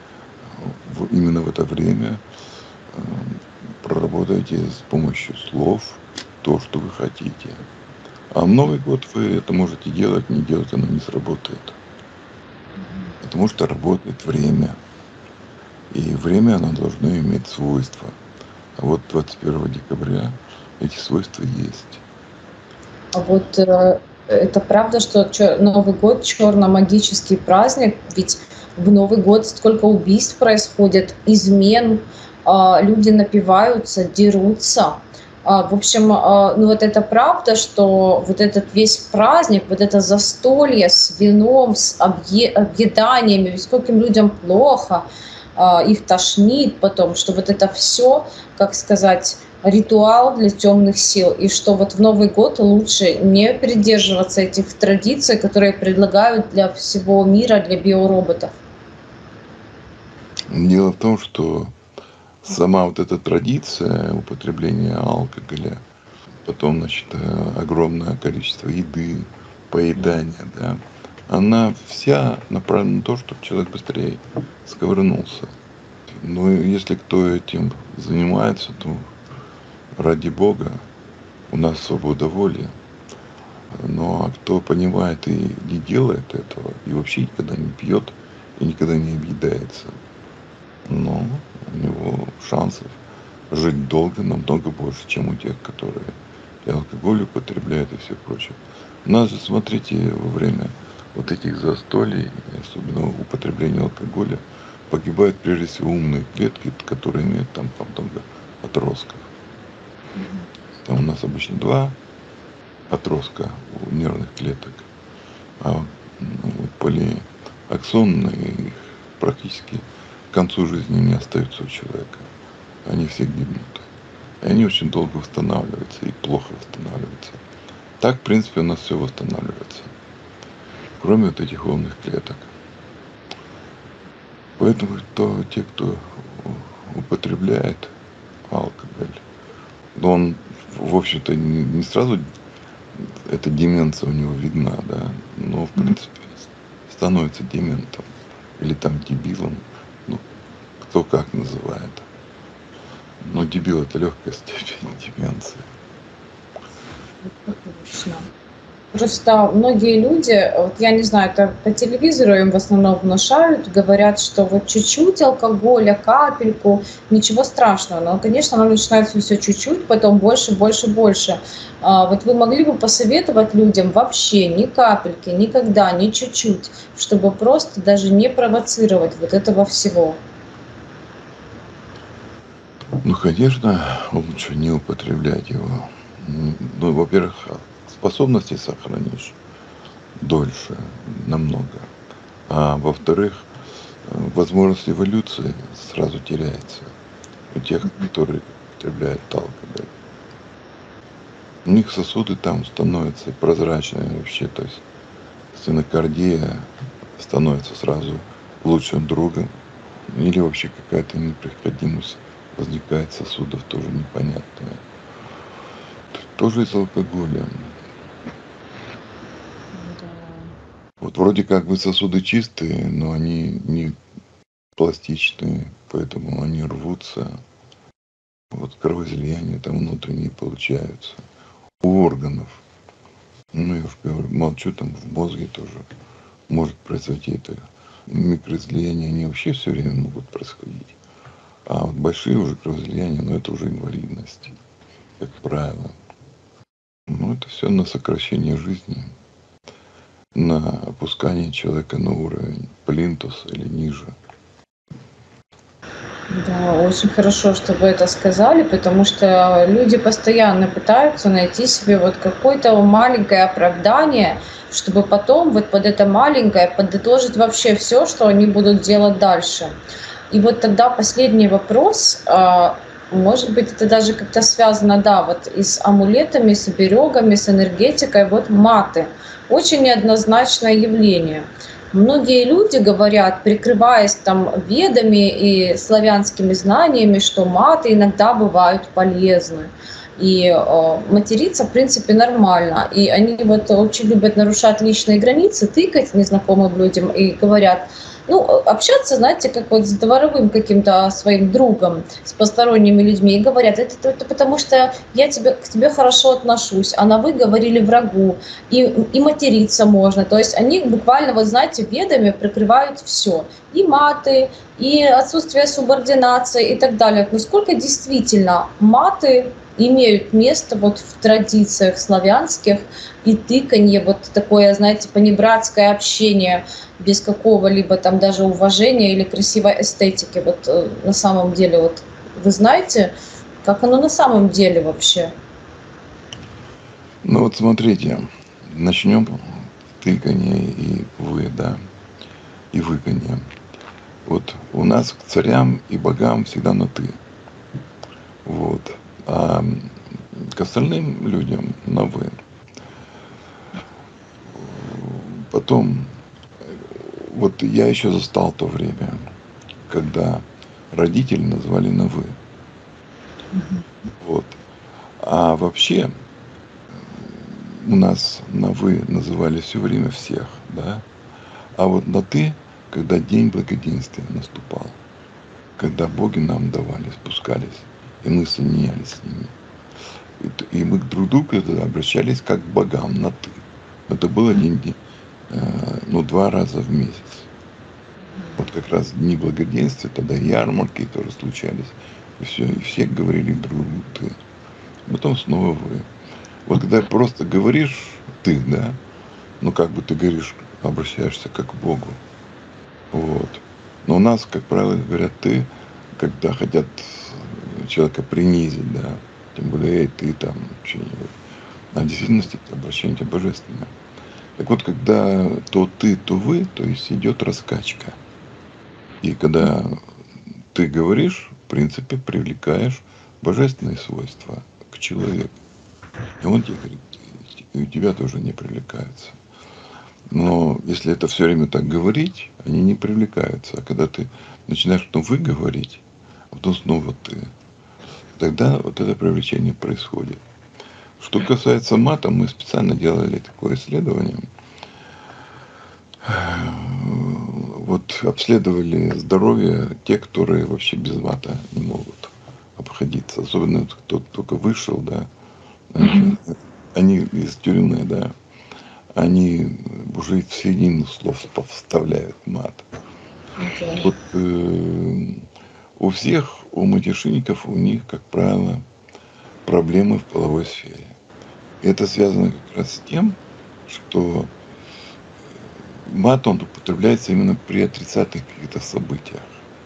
в, именно в это время, э, проработайте с помощью слов то, что вы хотите. А в Новый год вы это можете делать, не делать, оно не сработает. Потому что работает время. И время оно должно иметь свойства. А вот двадцать первого декабря эти свойства есть. А вот э, это правда, что чё- Новый год черно-магический праздник, ведь в Новый год столько убийств происходит, измен, а, люди напиваются, дерутся. А, в общем, а, ну вот это правда, что вот этот весь праздник, вот это застолье с вином, с объе- объеданиями, ведь скольким людям плохо, а, их тошнит потом, что вот это все, как сказать, ритуал для темных сил, и что вот в Новый год лучше не придерживаться этих традиций, которые предлагают для всего мира, для биороботов. Дело в том, что сама вот эта традиция употребления алкоголя, потом, значит, э, огромное количество еды, поедания, да, она вся направлена на то, чтобы человек быстрее сковырнулся. Но если кто этим занимается, то ради Бога, у нас свобода воли. Ну а кто понимает и не делает этого, и вообще никогда не пьет, и никогда не объедается, но у него шансов жить долго намного больше, чем у тех, которые и алкоголь употребляют, и все прочее. У нас же, смотрите, во время вот этих застолий, особенно употребления алкоголя, погибают прежде всего умные клетки, которые имеют там много отростков. Там у нас обычно два отростка у нервных клеток, а ну, полиаксонные их практически к концу жизни не остаются у человека. Они все гибнут. И они очень долго восстанавливаются и плохо восстанавливаются. Так, в принципе, у нас все восстанавливается. Кроме вот этих умных клеток. Поэтому то, те, кто употребляет алкоголь, он, в общем-то, не, не сразу эта деменция у него видна, да, но, в принципе, становится дементом или там дебилом, ну, кто как называет. Но дебил — это легкая степень деменции. Точно. Просто многие люди, вот я не знаю, это по телевизору им в основном внушают, говорят, что вот чуть-чуть алкоголя, капельку, ничего страшного. Но, конечно, оно начинается все чуть-чуть, потом больше, больше, больше. А вот вы могли бы посоветовать людям вообще ни капельки, никогда, ни чуть-чуть, чтобы просто даже не провоцировать вот этого всего? Ну, конечно, лучше не употреблять его. Ну, во-первых, способности сохранишь дольше, намного. А во-вторых, возможность эволюции сразу теряется у тех, которые употребляют алкоголь. У них сосуды там становятся прозрачными вообще, то есть стенокардия становится сразу лучшим другом, или вообще какая-то непроходимость возникает сосудов, тоже непонятная. Тоже из алкоголя. Вот вроде как бы сосуды чистые, но они не пластичные, поэтому они рвутся. Вот кровоизлияния там внутренние получаются. У органов. Ну, я уж говорю, молчу, там в мозге тоже может произойти это. Микроизлияния, они вообще все время могут происходить. А вот большие уже кровоизлияния, ну, это уже инвалидность, как правило. Ну, это все на сокращение жизни, на опускание человека на уровень плинтуса или ниже. Да, очень хорошо, что вы это сказали, потому что люди постоянно пытаются найти себе вот какое-то маленькое оправдание, чтобы потом вот под это маленькое подытожить вообще все, что они будут делать дальше. И вот тогда последний вопрос, а, может быть, это даже как-то связано, да, вот и с амулетами, с оберегами, с энергетикой, вот маты. Очень неоднозначное явление. Многие люди говорят, прикрываясь там ведами и славянскими знаниями, что маты иногда бывают полезны. И э, материться, в принципе, нормально. И они вот очень любят нарушать личные границы, тыкать незнакомым людям и говорят, ну, общаться, знаете, как вот с дворовым каким-то своим другом, с посторонними людьми, и говорят, это, это потому что я тебе, к тебе хорошо отношусь, а на вы говорили врагу, и, и материться можно. То есть они буквально, вот знаете, ведами прикрывают все. И маты, и отсутствие субординации и так далее. Насколько действительно маты имеют место вот в традициях славянских, и тыканье, вот такое, знаете, понебратское общение без какого-либо там даже уважения или красивой эстетики. Вот э, на самом деле, вот вы знаете, как оно на самом деле вообще? Ну вот смотрите, начнем тыканье и вы, да, и выканье. Вот у нас к царям и богам всегда на ты. Вот. А к остальным людям на вы. Потом, вот я еще застал то время, когда родители называли на вы. Вот. А вообще у нас на вы называли все время всех, да. А вот на ты, когда день благоденствия наступал, когда боги нам давали, спускались, и мы соединялись с ними. И, и мы друг к другу обращались как к богам на ты. Это было день, э, ну, два раза в месяц. Вот как раз дни благоденствия, тогда ярмарки тоже случались. И все, и все говорили друг другу ты. Потом снова вы. Вот когда просто говоришь ты, да, ну как бы ты говоришь, обращаешься как к Богу. Вот. Но у нас, как правило, говорят ты, когда хотят человека принизить, да, тем более, эй, ты там что-нибудь. А в действительности это обращение тебя божественное. Так вот, когда то ты, то вы, то есть идет раскачка. И когда ты говоришь, в принципе, привлекаешь божественные свойства к человеку. И он тебе говорит, и у тебя тоже не привлекаются. Но если это все время так говорить, они не привлекаются. А когда ты начинаешь потом вы говорить, а потом снова ты, тогда вот это привлечение происходит. Что касается мата, мы специально делали такое исследование. Вот обследовали здоровье те, которые вообще без мата не могут обходиться. Особенно кто только вышел, да. Они, они из тюрьмы, да. Они уже в середину слов вставляют мат. Okay. Вот э, у всех, у матершинников, у них, как правило, проблемы в половой сфере. И это связано как раз с тем, что мат, он употребляется именно при отрицательных каких-то событиях.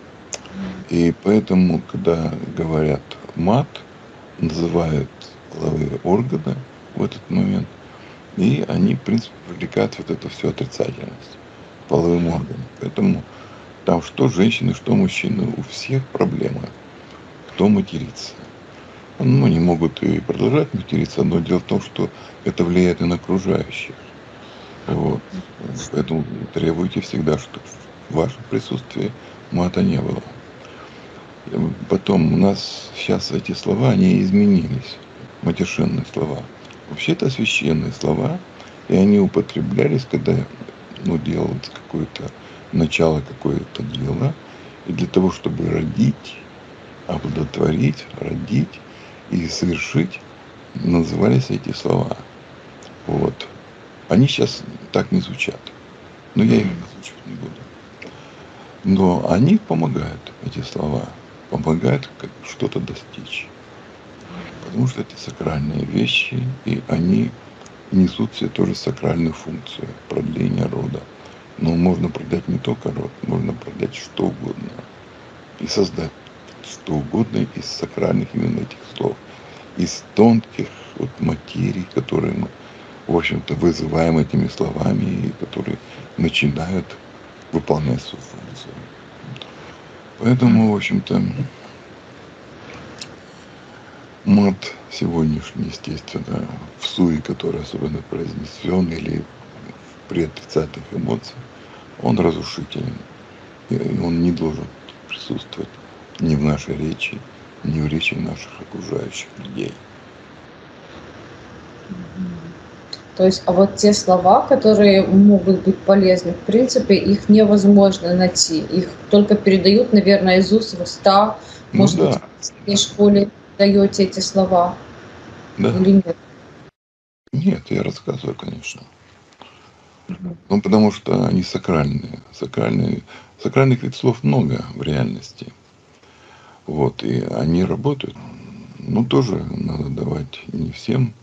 И поэтому, когда говорят мат, называют половые органы в этот момент, и они, в принципе, привлекают вот эту всю отрицательность половым органам. Поэтому там что женщины, что мужчины, у всех проблемы. Кто матерится. Ну, они могут и продолжать материться, но дело в том, что это влияет и на окружающих. Вот. Поэтому требуйте всегда, чтобы в вашем присутствии мата не было. Потом у нас сейчас эти слова, они изменились. Матершинные слова. Вообще это священные слова, и они употреблялись, когда ну, делалось какое-то начало, какое-то дело, и для того, чтобы родить, оплодотворить, родить и совершить, назывались эти слова. Вот. Они сейчас так не звучат, но я их озвучивать не буду. Но они помогают, эти слова, помогают как что-то достичь. Потому что это сакральные вещи, и они несут в себе тоже сакральную функцию продления рода. Но можно продать не только род, можно продать что угодно. И создать что угодно из сакральных именно этих слов. Из тонких вот материй, которые мы, в общем-то, вызываем этими словами, и которые начинают выполнять свою функцию. Поэтому, в общем-то, мат сегодняшний, естественно, в суе, который особенно произнесен, или при отрицательных эмоциях, он разрушителен. И он не должен присутствовать ни в нашей речи, ни в речи наших окружающих людей. То есть, а вот те слова, которые могут быть полезны, в принципе, их невозможно найти. Их только передают, наверное, из уст в уста. Ну Может быть, да, в своей школе даете эти слова да. или нет? Нет, я рассказываю, конечно. Мгм. Ну, потому что они сакральные. Сакральные. Сакральных ведь слов много в реальности. Вот, и они работают. Ну, тоже надо давать не всем,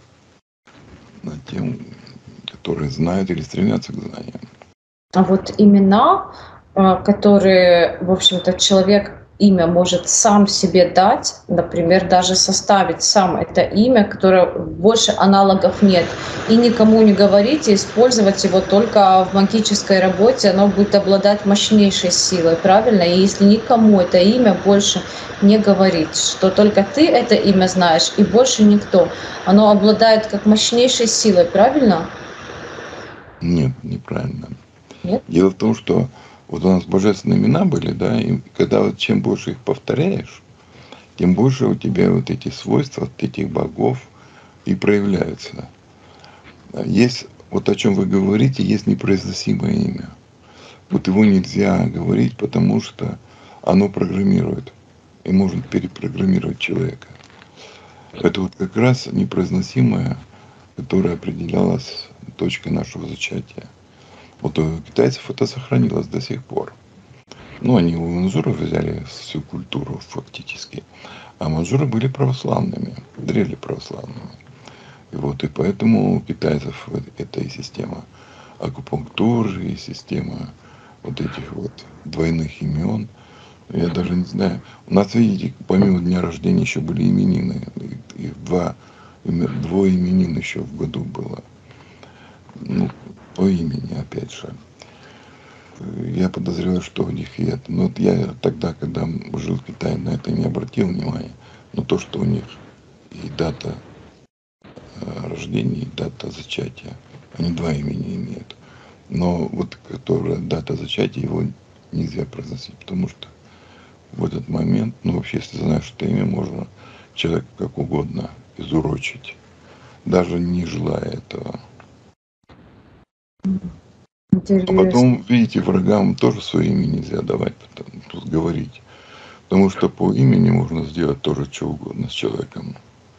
а тем, которые знают или стремятся к знаниям. А вот имена, а, которые, в общем-то, человек имя может сам себе дать, например, даже составить сам это имя, которое больше аналогов нет, и никому не говорить, и использовать его только в магической работе, оно будет обладать мощнейшей силой, правильно? И если никому это имя больше не говорить, что только ты это имя знаешь, и больше никто, оно обладает как мощнейшей силой, правильно? Нет, неправильно. Нет? Дело в том, что вот у нас божественные имена были, да, и когда вот чем больше их повторяешь, тем больше у тебя вот эти свойства от этих богов и проявляются. Есть, вот о чем вы говорите, есть непроизносимое имя. Вот его нельзя говорить, потому что оно программирует и может перепрограммировать человека. Это вот как раз непроизносимое, которое определялось точкой нашего зачатия. Вот у китайцев это сохранилось до сих пор. Ну, они у манжуров взяли всю культуру фактически. А манжуры были православными, древле православными. И вот и поэтому у китайцев это и система акупунктуры, и система вот этих вот двойных имен. Я даже не знаю. У нас, видите, помимо дня рождения еще были именины. Их два, двое именин еще в году было. Ну, по имени, опять же. Я подозреваю, что у них и это. Но вот я тогда, когда жил в Китае, на это не обратил внимания. Но то, что у них и дата рождения, и дата зачатия, они два имени имеют. Но вот которая дата зачатия, его нельзя произносить, потому что в этот момент, ну вообще, если знаешь это имя, можно человека как угодно изурочить, даже не желая этого. Интересно. А потом, видите, врагам тоже свое имя нельзя давать, потому, тут говорить. Потому что по имени можно сделать тоже что угодно с человеком.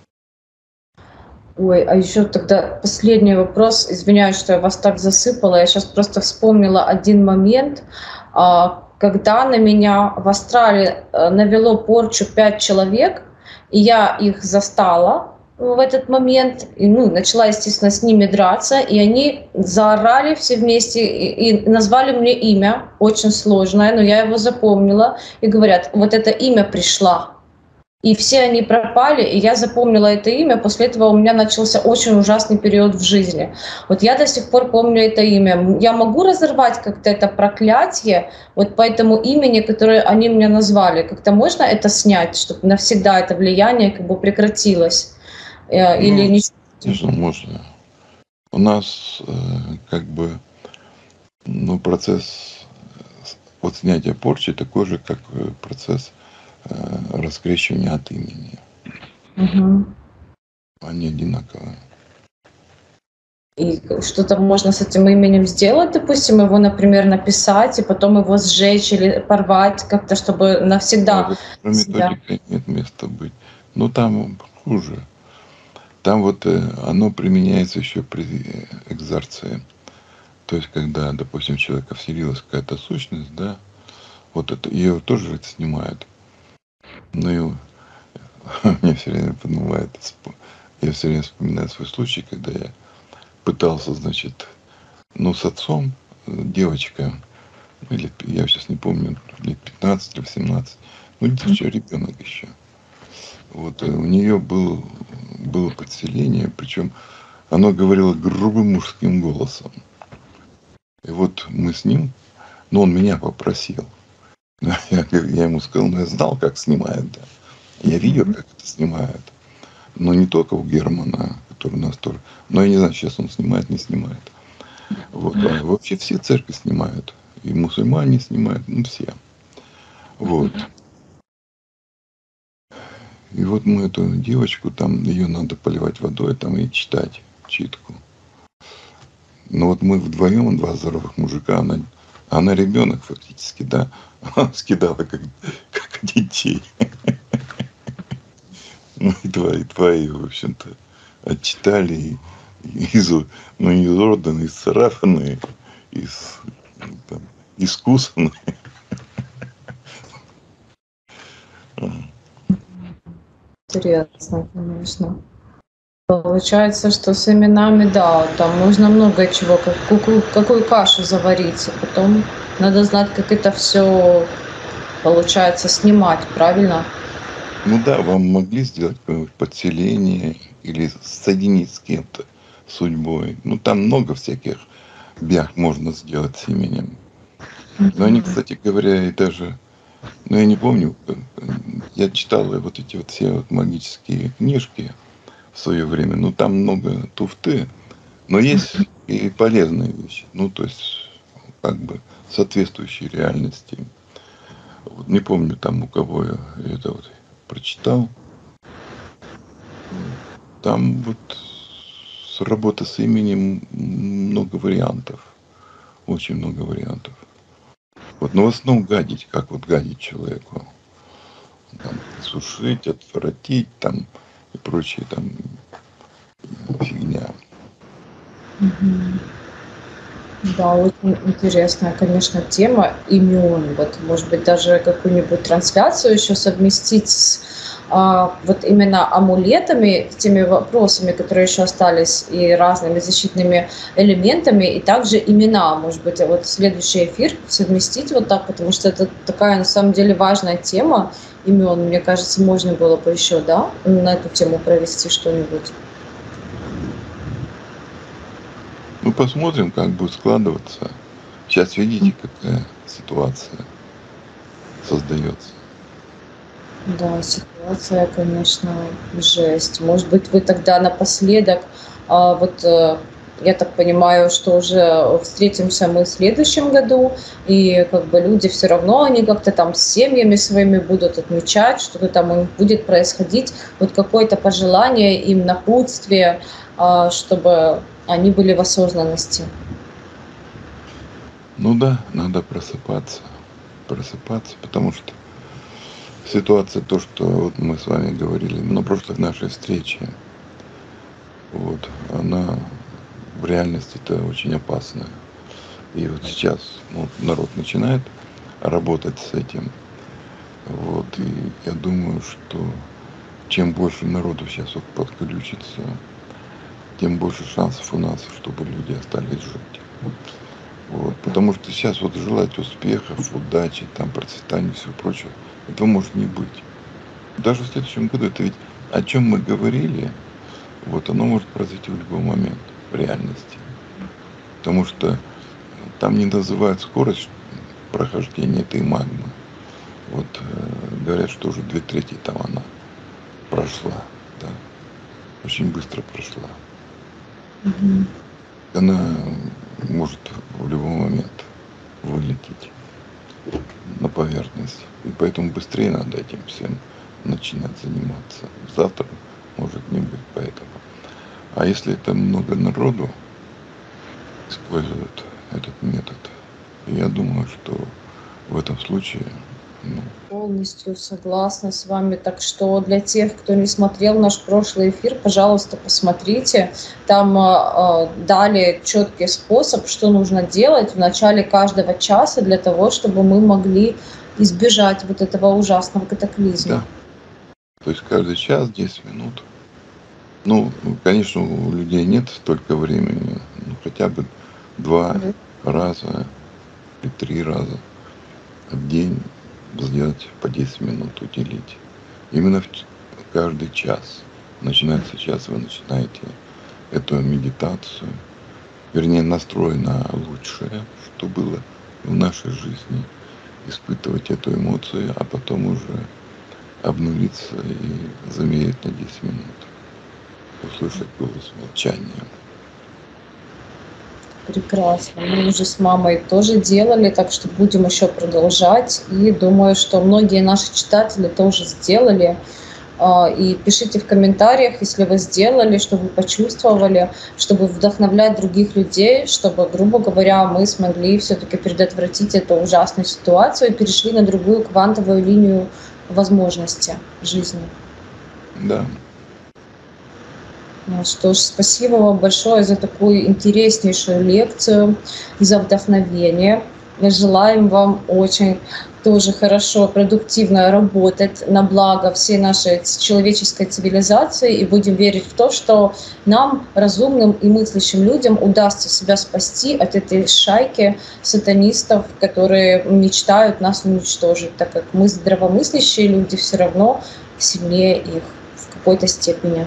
Ой, а еще тогда последний вопрос. Извиняюсь, что я вас так засыпала. Я сейчас просто вспомнила один момент, а, когда на меня в Австралии э, навело порчу пять человек, и я их застала в этот момент, и, ну, начала, естественно, с ними драться, и они заорали все вместе и, и назвали мне имя, очень сложное, но я его запомнила, и говорят, вот это имя пришла. И все они пропали, и я запомнила это имя. После этого у меня начался очень ужасный период в жизни. Вот я до сих пор помню это имя. Я могу разорвать как-то это проклятие вот по этому имени, которое они мне назвали. Как-то можно это снять, чтобы навсегда это влияние как бы прекратилось? Э, Или Ну, не... конечно, можно. У нас э, как бы ну, процесс вот снятия порчи такой же, как процесс э, раскрещивания от имени. Угу. Они одинаковые. И что-то можно с этим именем сделать, допустим, его, например, написать, и потом его сжечь или порвать как-то, чтобы навсегда Ну, себя... методика имеет место быть. Но там хуже. Там вот э, оно применяется еще при экзорции. То есть, когда, допустим, у человека вселилась какая-то сущность, да, вот это, ее тоже это снимают. Ну и мне все время подмывает, я все время вспоминаю свой случай, когда я пытался, значит, ну, с отцом, девочка, или я сейчас не помню, лет пятнадцать или семнадцать, ну, еще ребенок еще. Вот у нее был, было подселение, причем оно говорило грубым мужским голосом. И вот мы с ним, ну, он меня попросил. Я, я ему сказал, ну, я знал, как снимают, да. Я видел, как это снимают. Но не только у Германа, который у нас тоже. Но я не знаю, сейчас он снимает, не снимает. Вот. А вообще все церкви снимают. И мусульмане снимают, ну все. Вот. И вот мы эту девочку, там ее надо поливать водой, там и читать читку. Но вот мы вдвоем, два здоровых мужика, она, она ребенок фактически, да, она скидала как, как детей. Ну и твои, твои, в общем-то, отчитали, и, и изу, ну, не изорванные, исцарапанные, ис, там, искусанные. Интересно, конечно. Получается, что с именами, да, там нужно много чего, как, какую, какую кашу заварить, а потом надо знать, как это все получается снимать, правильно? Ну да, вам могли сделать какое-нибудь подселение или соединить с кем-то судьбой. Ну там много всяких бях можно сделать с именем. Но они, кстати говоря, и даже, ну я не помню, я читал вот эти вот все вот магические книжки в свое время. Ну там много туфты, но есть и полезные вещи. Ну то есть как бы соответствующие реальности. Вот не помню там у кого я это вот прочитал. Там вот с работы с именем много вариантов. Очень много вариантов. Вот, но в основном гадить, как вот гадить человеку. Там, сушить, отвратить там и прочие там фигня. Да, очень интересная, конечно, тема имен. Вот, может быть, даже какую-нибудь трансляцию еще совместить с а, вот именно амулетами, с теми вопросами, которые еще остались, и разными защитными элементами, и также имена, может быть, а вот следующий эфир совместить вот так, потому что это такая, на самом деле, важная тема имен. Мне кажется, можно было бы еще, да, на эту тему провести что-нибудь. Ну, посмотрим, как будет складываться. Сейчас видите, какая ситуация создается. Да, ситуация, конечно, жесть. Может быть, вы тогда напоследок, а, вот э, я так понимаю, что уже встретимся мы в следующем году, и как бы люди все равно, они как-то там с семьями своими будут отмечать, что-то там у них будет происходить, вот какое-то пожелание им, напутствие, а, чтобы они были в осознанности. Ну да, надо просыпаться. Просыпаться, потому что ситуация, то, что вот мы с вами говорили на прошлой нашей встрече, вот, она в реальности-то очень опасная. И вот сейчас ну, народ начинает работать с этим. Вот, и я думаю, что чем больше народу сейчас вот подключится, тем больше шансов у нас, чтобы люди остались жить. Вот, потому что сейчас вот желать успехов, удачи, там, процветания и всего прочего, этого может не быть. Даже в следующем году это ведь о чем мы говорили, вот оно может произойти в любой момент в реальности. Потому что там не называют скорость прохождения этой магмы. Вот э, говорят, что уже две трети там она прошла, да, очень быстро прошла. Мгм. Она может в любой момент вылететь на поверхность. И поэтому быстрее надо этим всем начинать заниматься. Завтра может не быть поэтому. А если это много народу используют этот метод, я думаю, что в этом случае ну, Полностью согласна с вами. Так что для тех, кто не смотрел наш прошлый эфир, пожалуйста, посмотрите. Там э, дали четкий способ, что нужно делать в начале каждого часа для того, чтобы мы могли избежать вот этого ужасного катаклизма. да. То есть каждый час десять минут. Ну, конечно, у людей нет столько времени. Ну, хотя бы два Мгм. раза и три раза в день сделать по десять минут, уделить. Именно в каждый час. Начинается час, вы начинаете эту медитацию, вернее, настрой на лучшее, что было в нашей жизни, испытывать эту эмоцию, а потом уже обнулиться и замереть на десять минут, услышать голос молчания. Прекрасно. Мы уже с мамой тоже делали, так что будем еще продолжать. И думаю, что многие наши читатели тоже сделали. А, И пишите в комментариях, если вы сделали, что вы почувствовали, чтобы вдохновлять других людей, чтобы, грубо говоря, мы смогли все-таки предотвратить эту ужасную ситуацию и перешли на другую квантовую линию возможности жизни. Да. Ну что ж, спасибо вам большое за такую интереснейшую лекцию, за вдохновение. Желаем вам очень тоже хорошо, продуктивно работать на благо всей нашей человеческой цивилизации, и будем верить в то, что нам, разумным и мыслящим людям, удастся себя спасти от этой шайки сатанистов, которые мечтают нас уничтожить, так как мы, здравомыслящие люди, все равно сильнее их в какой-то степени.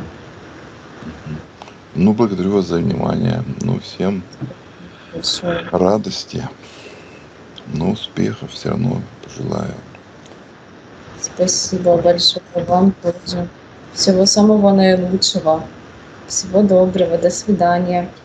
Ну, благодарю вас за внимание. Ну, всем Большое. радости, но успехов все равно пожелаю. Спасибо большое вам тоже. Всего самого наилучшего. Всего доброго. До свидания.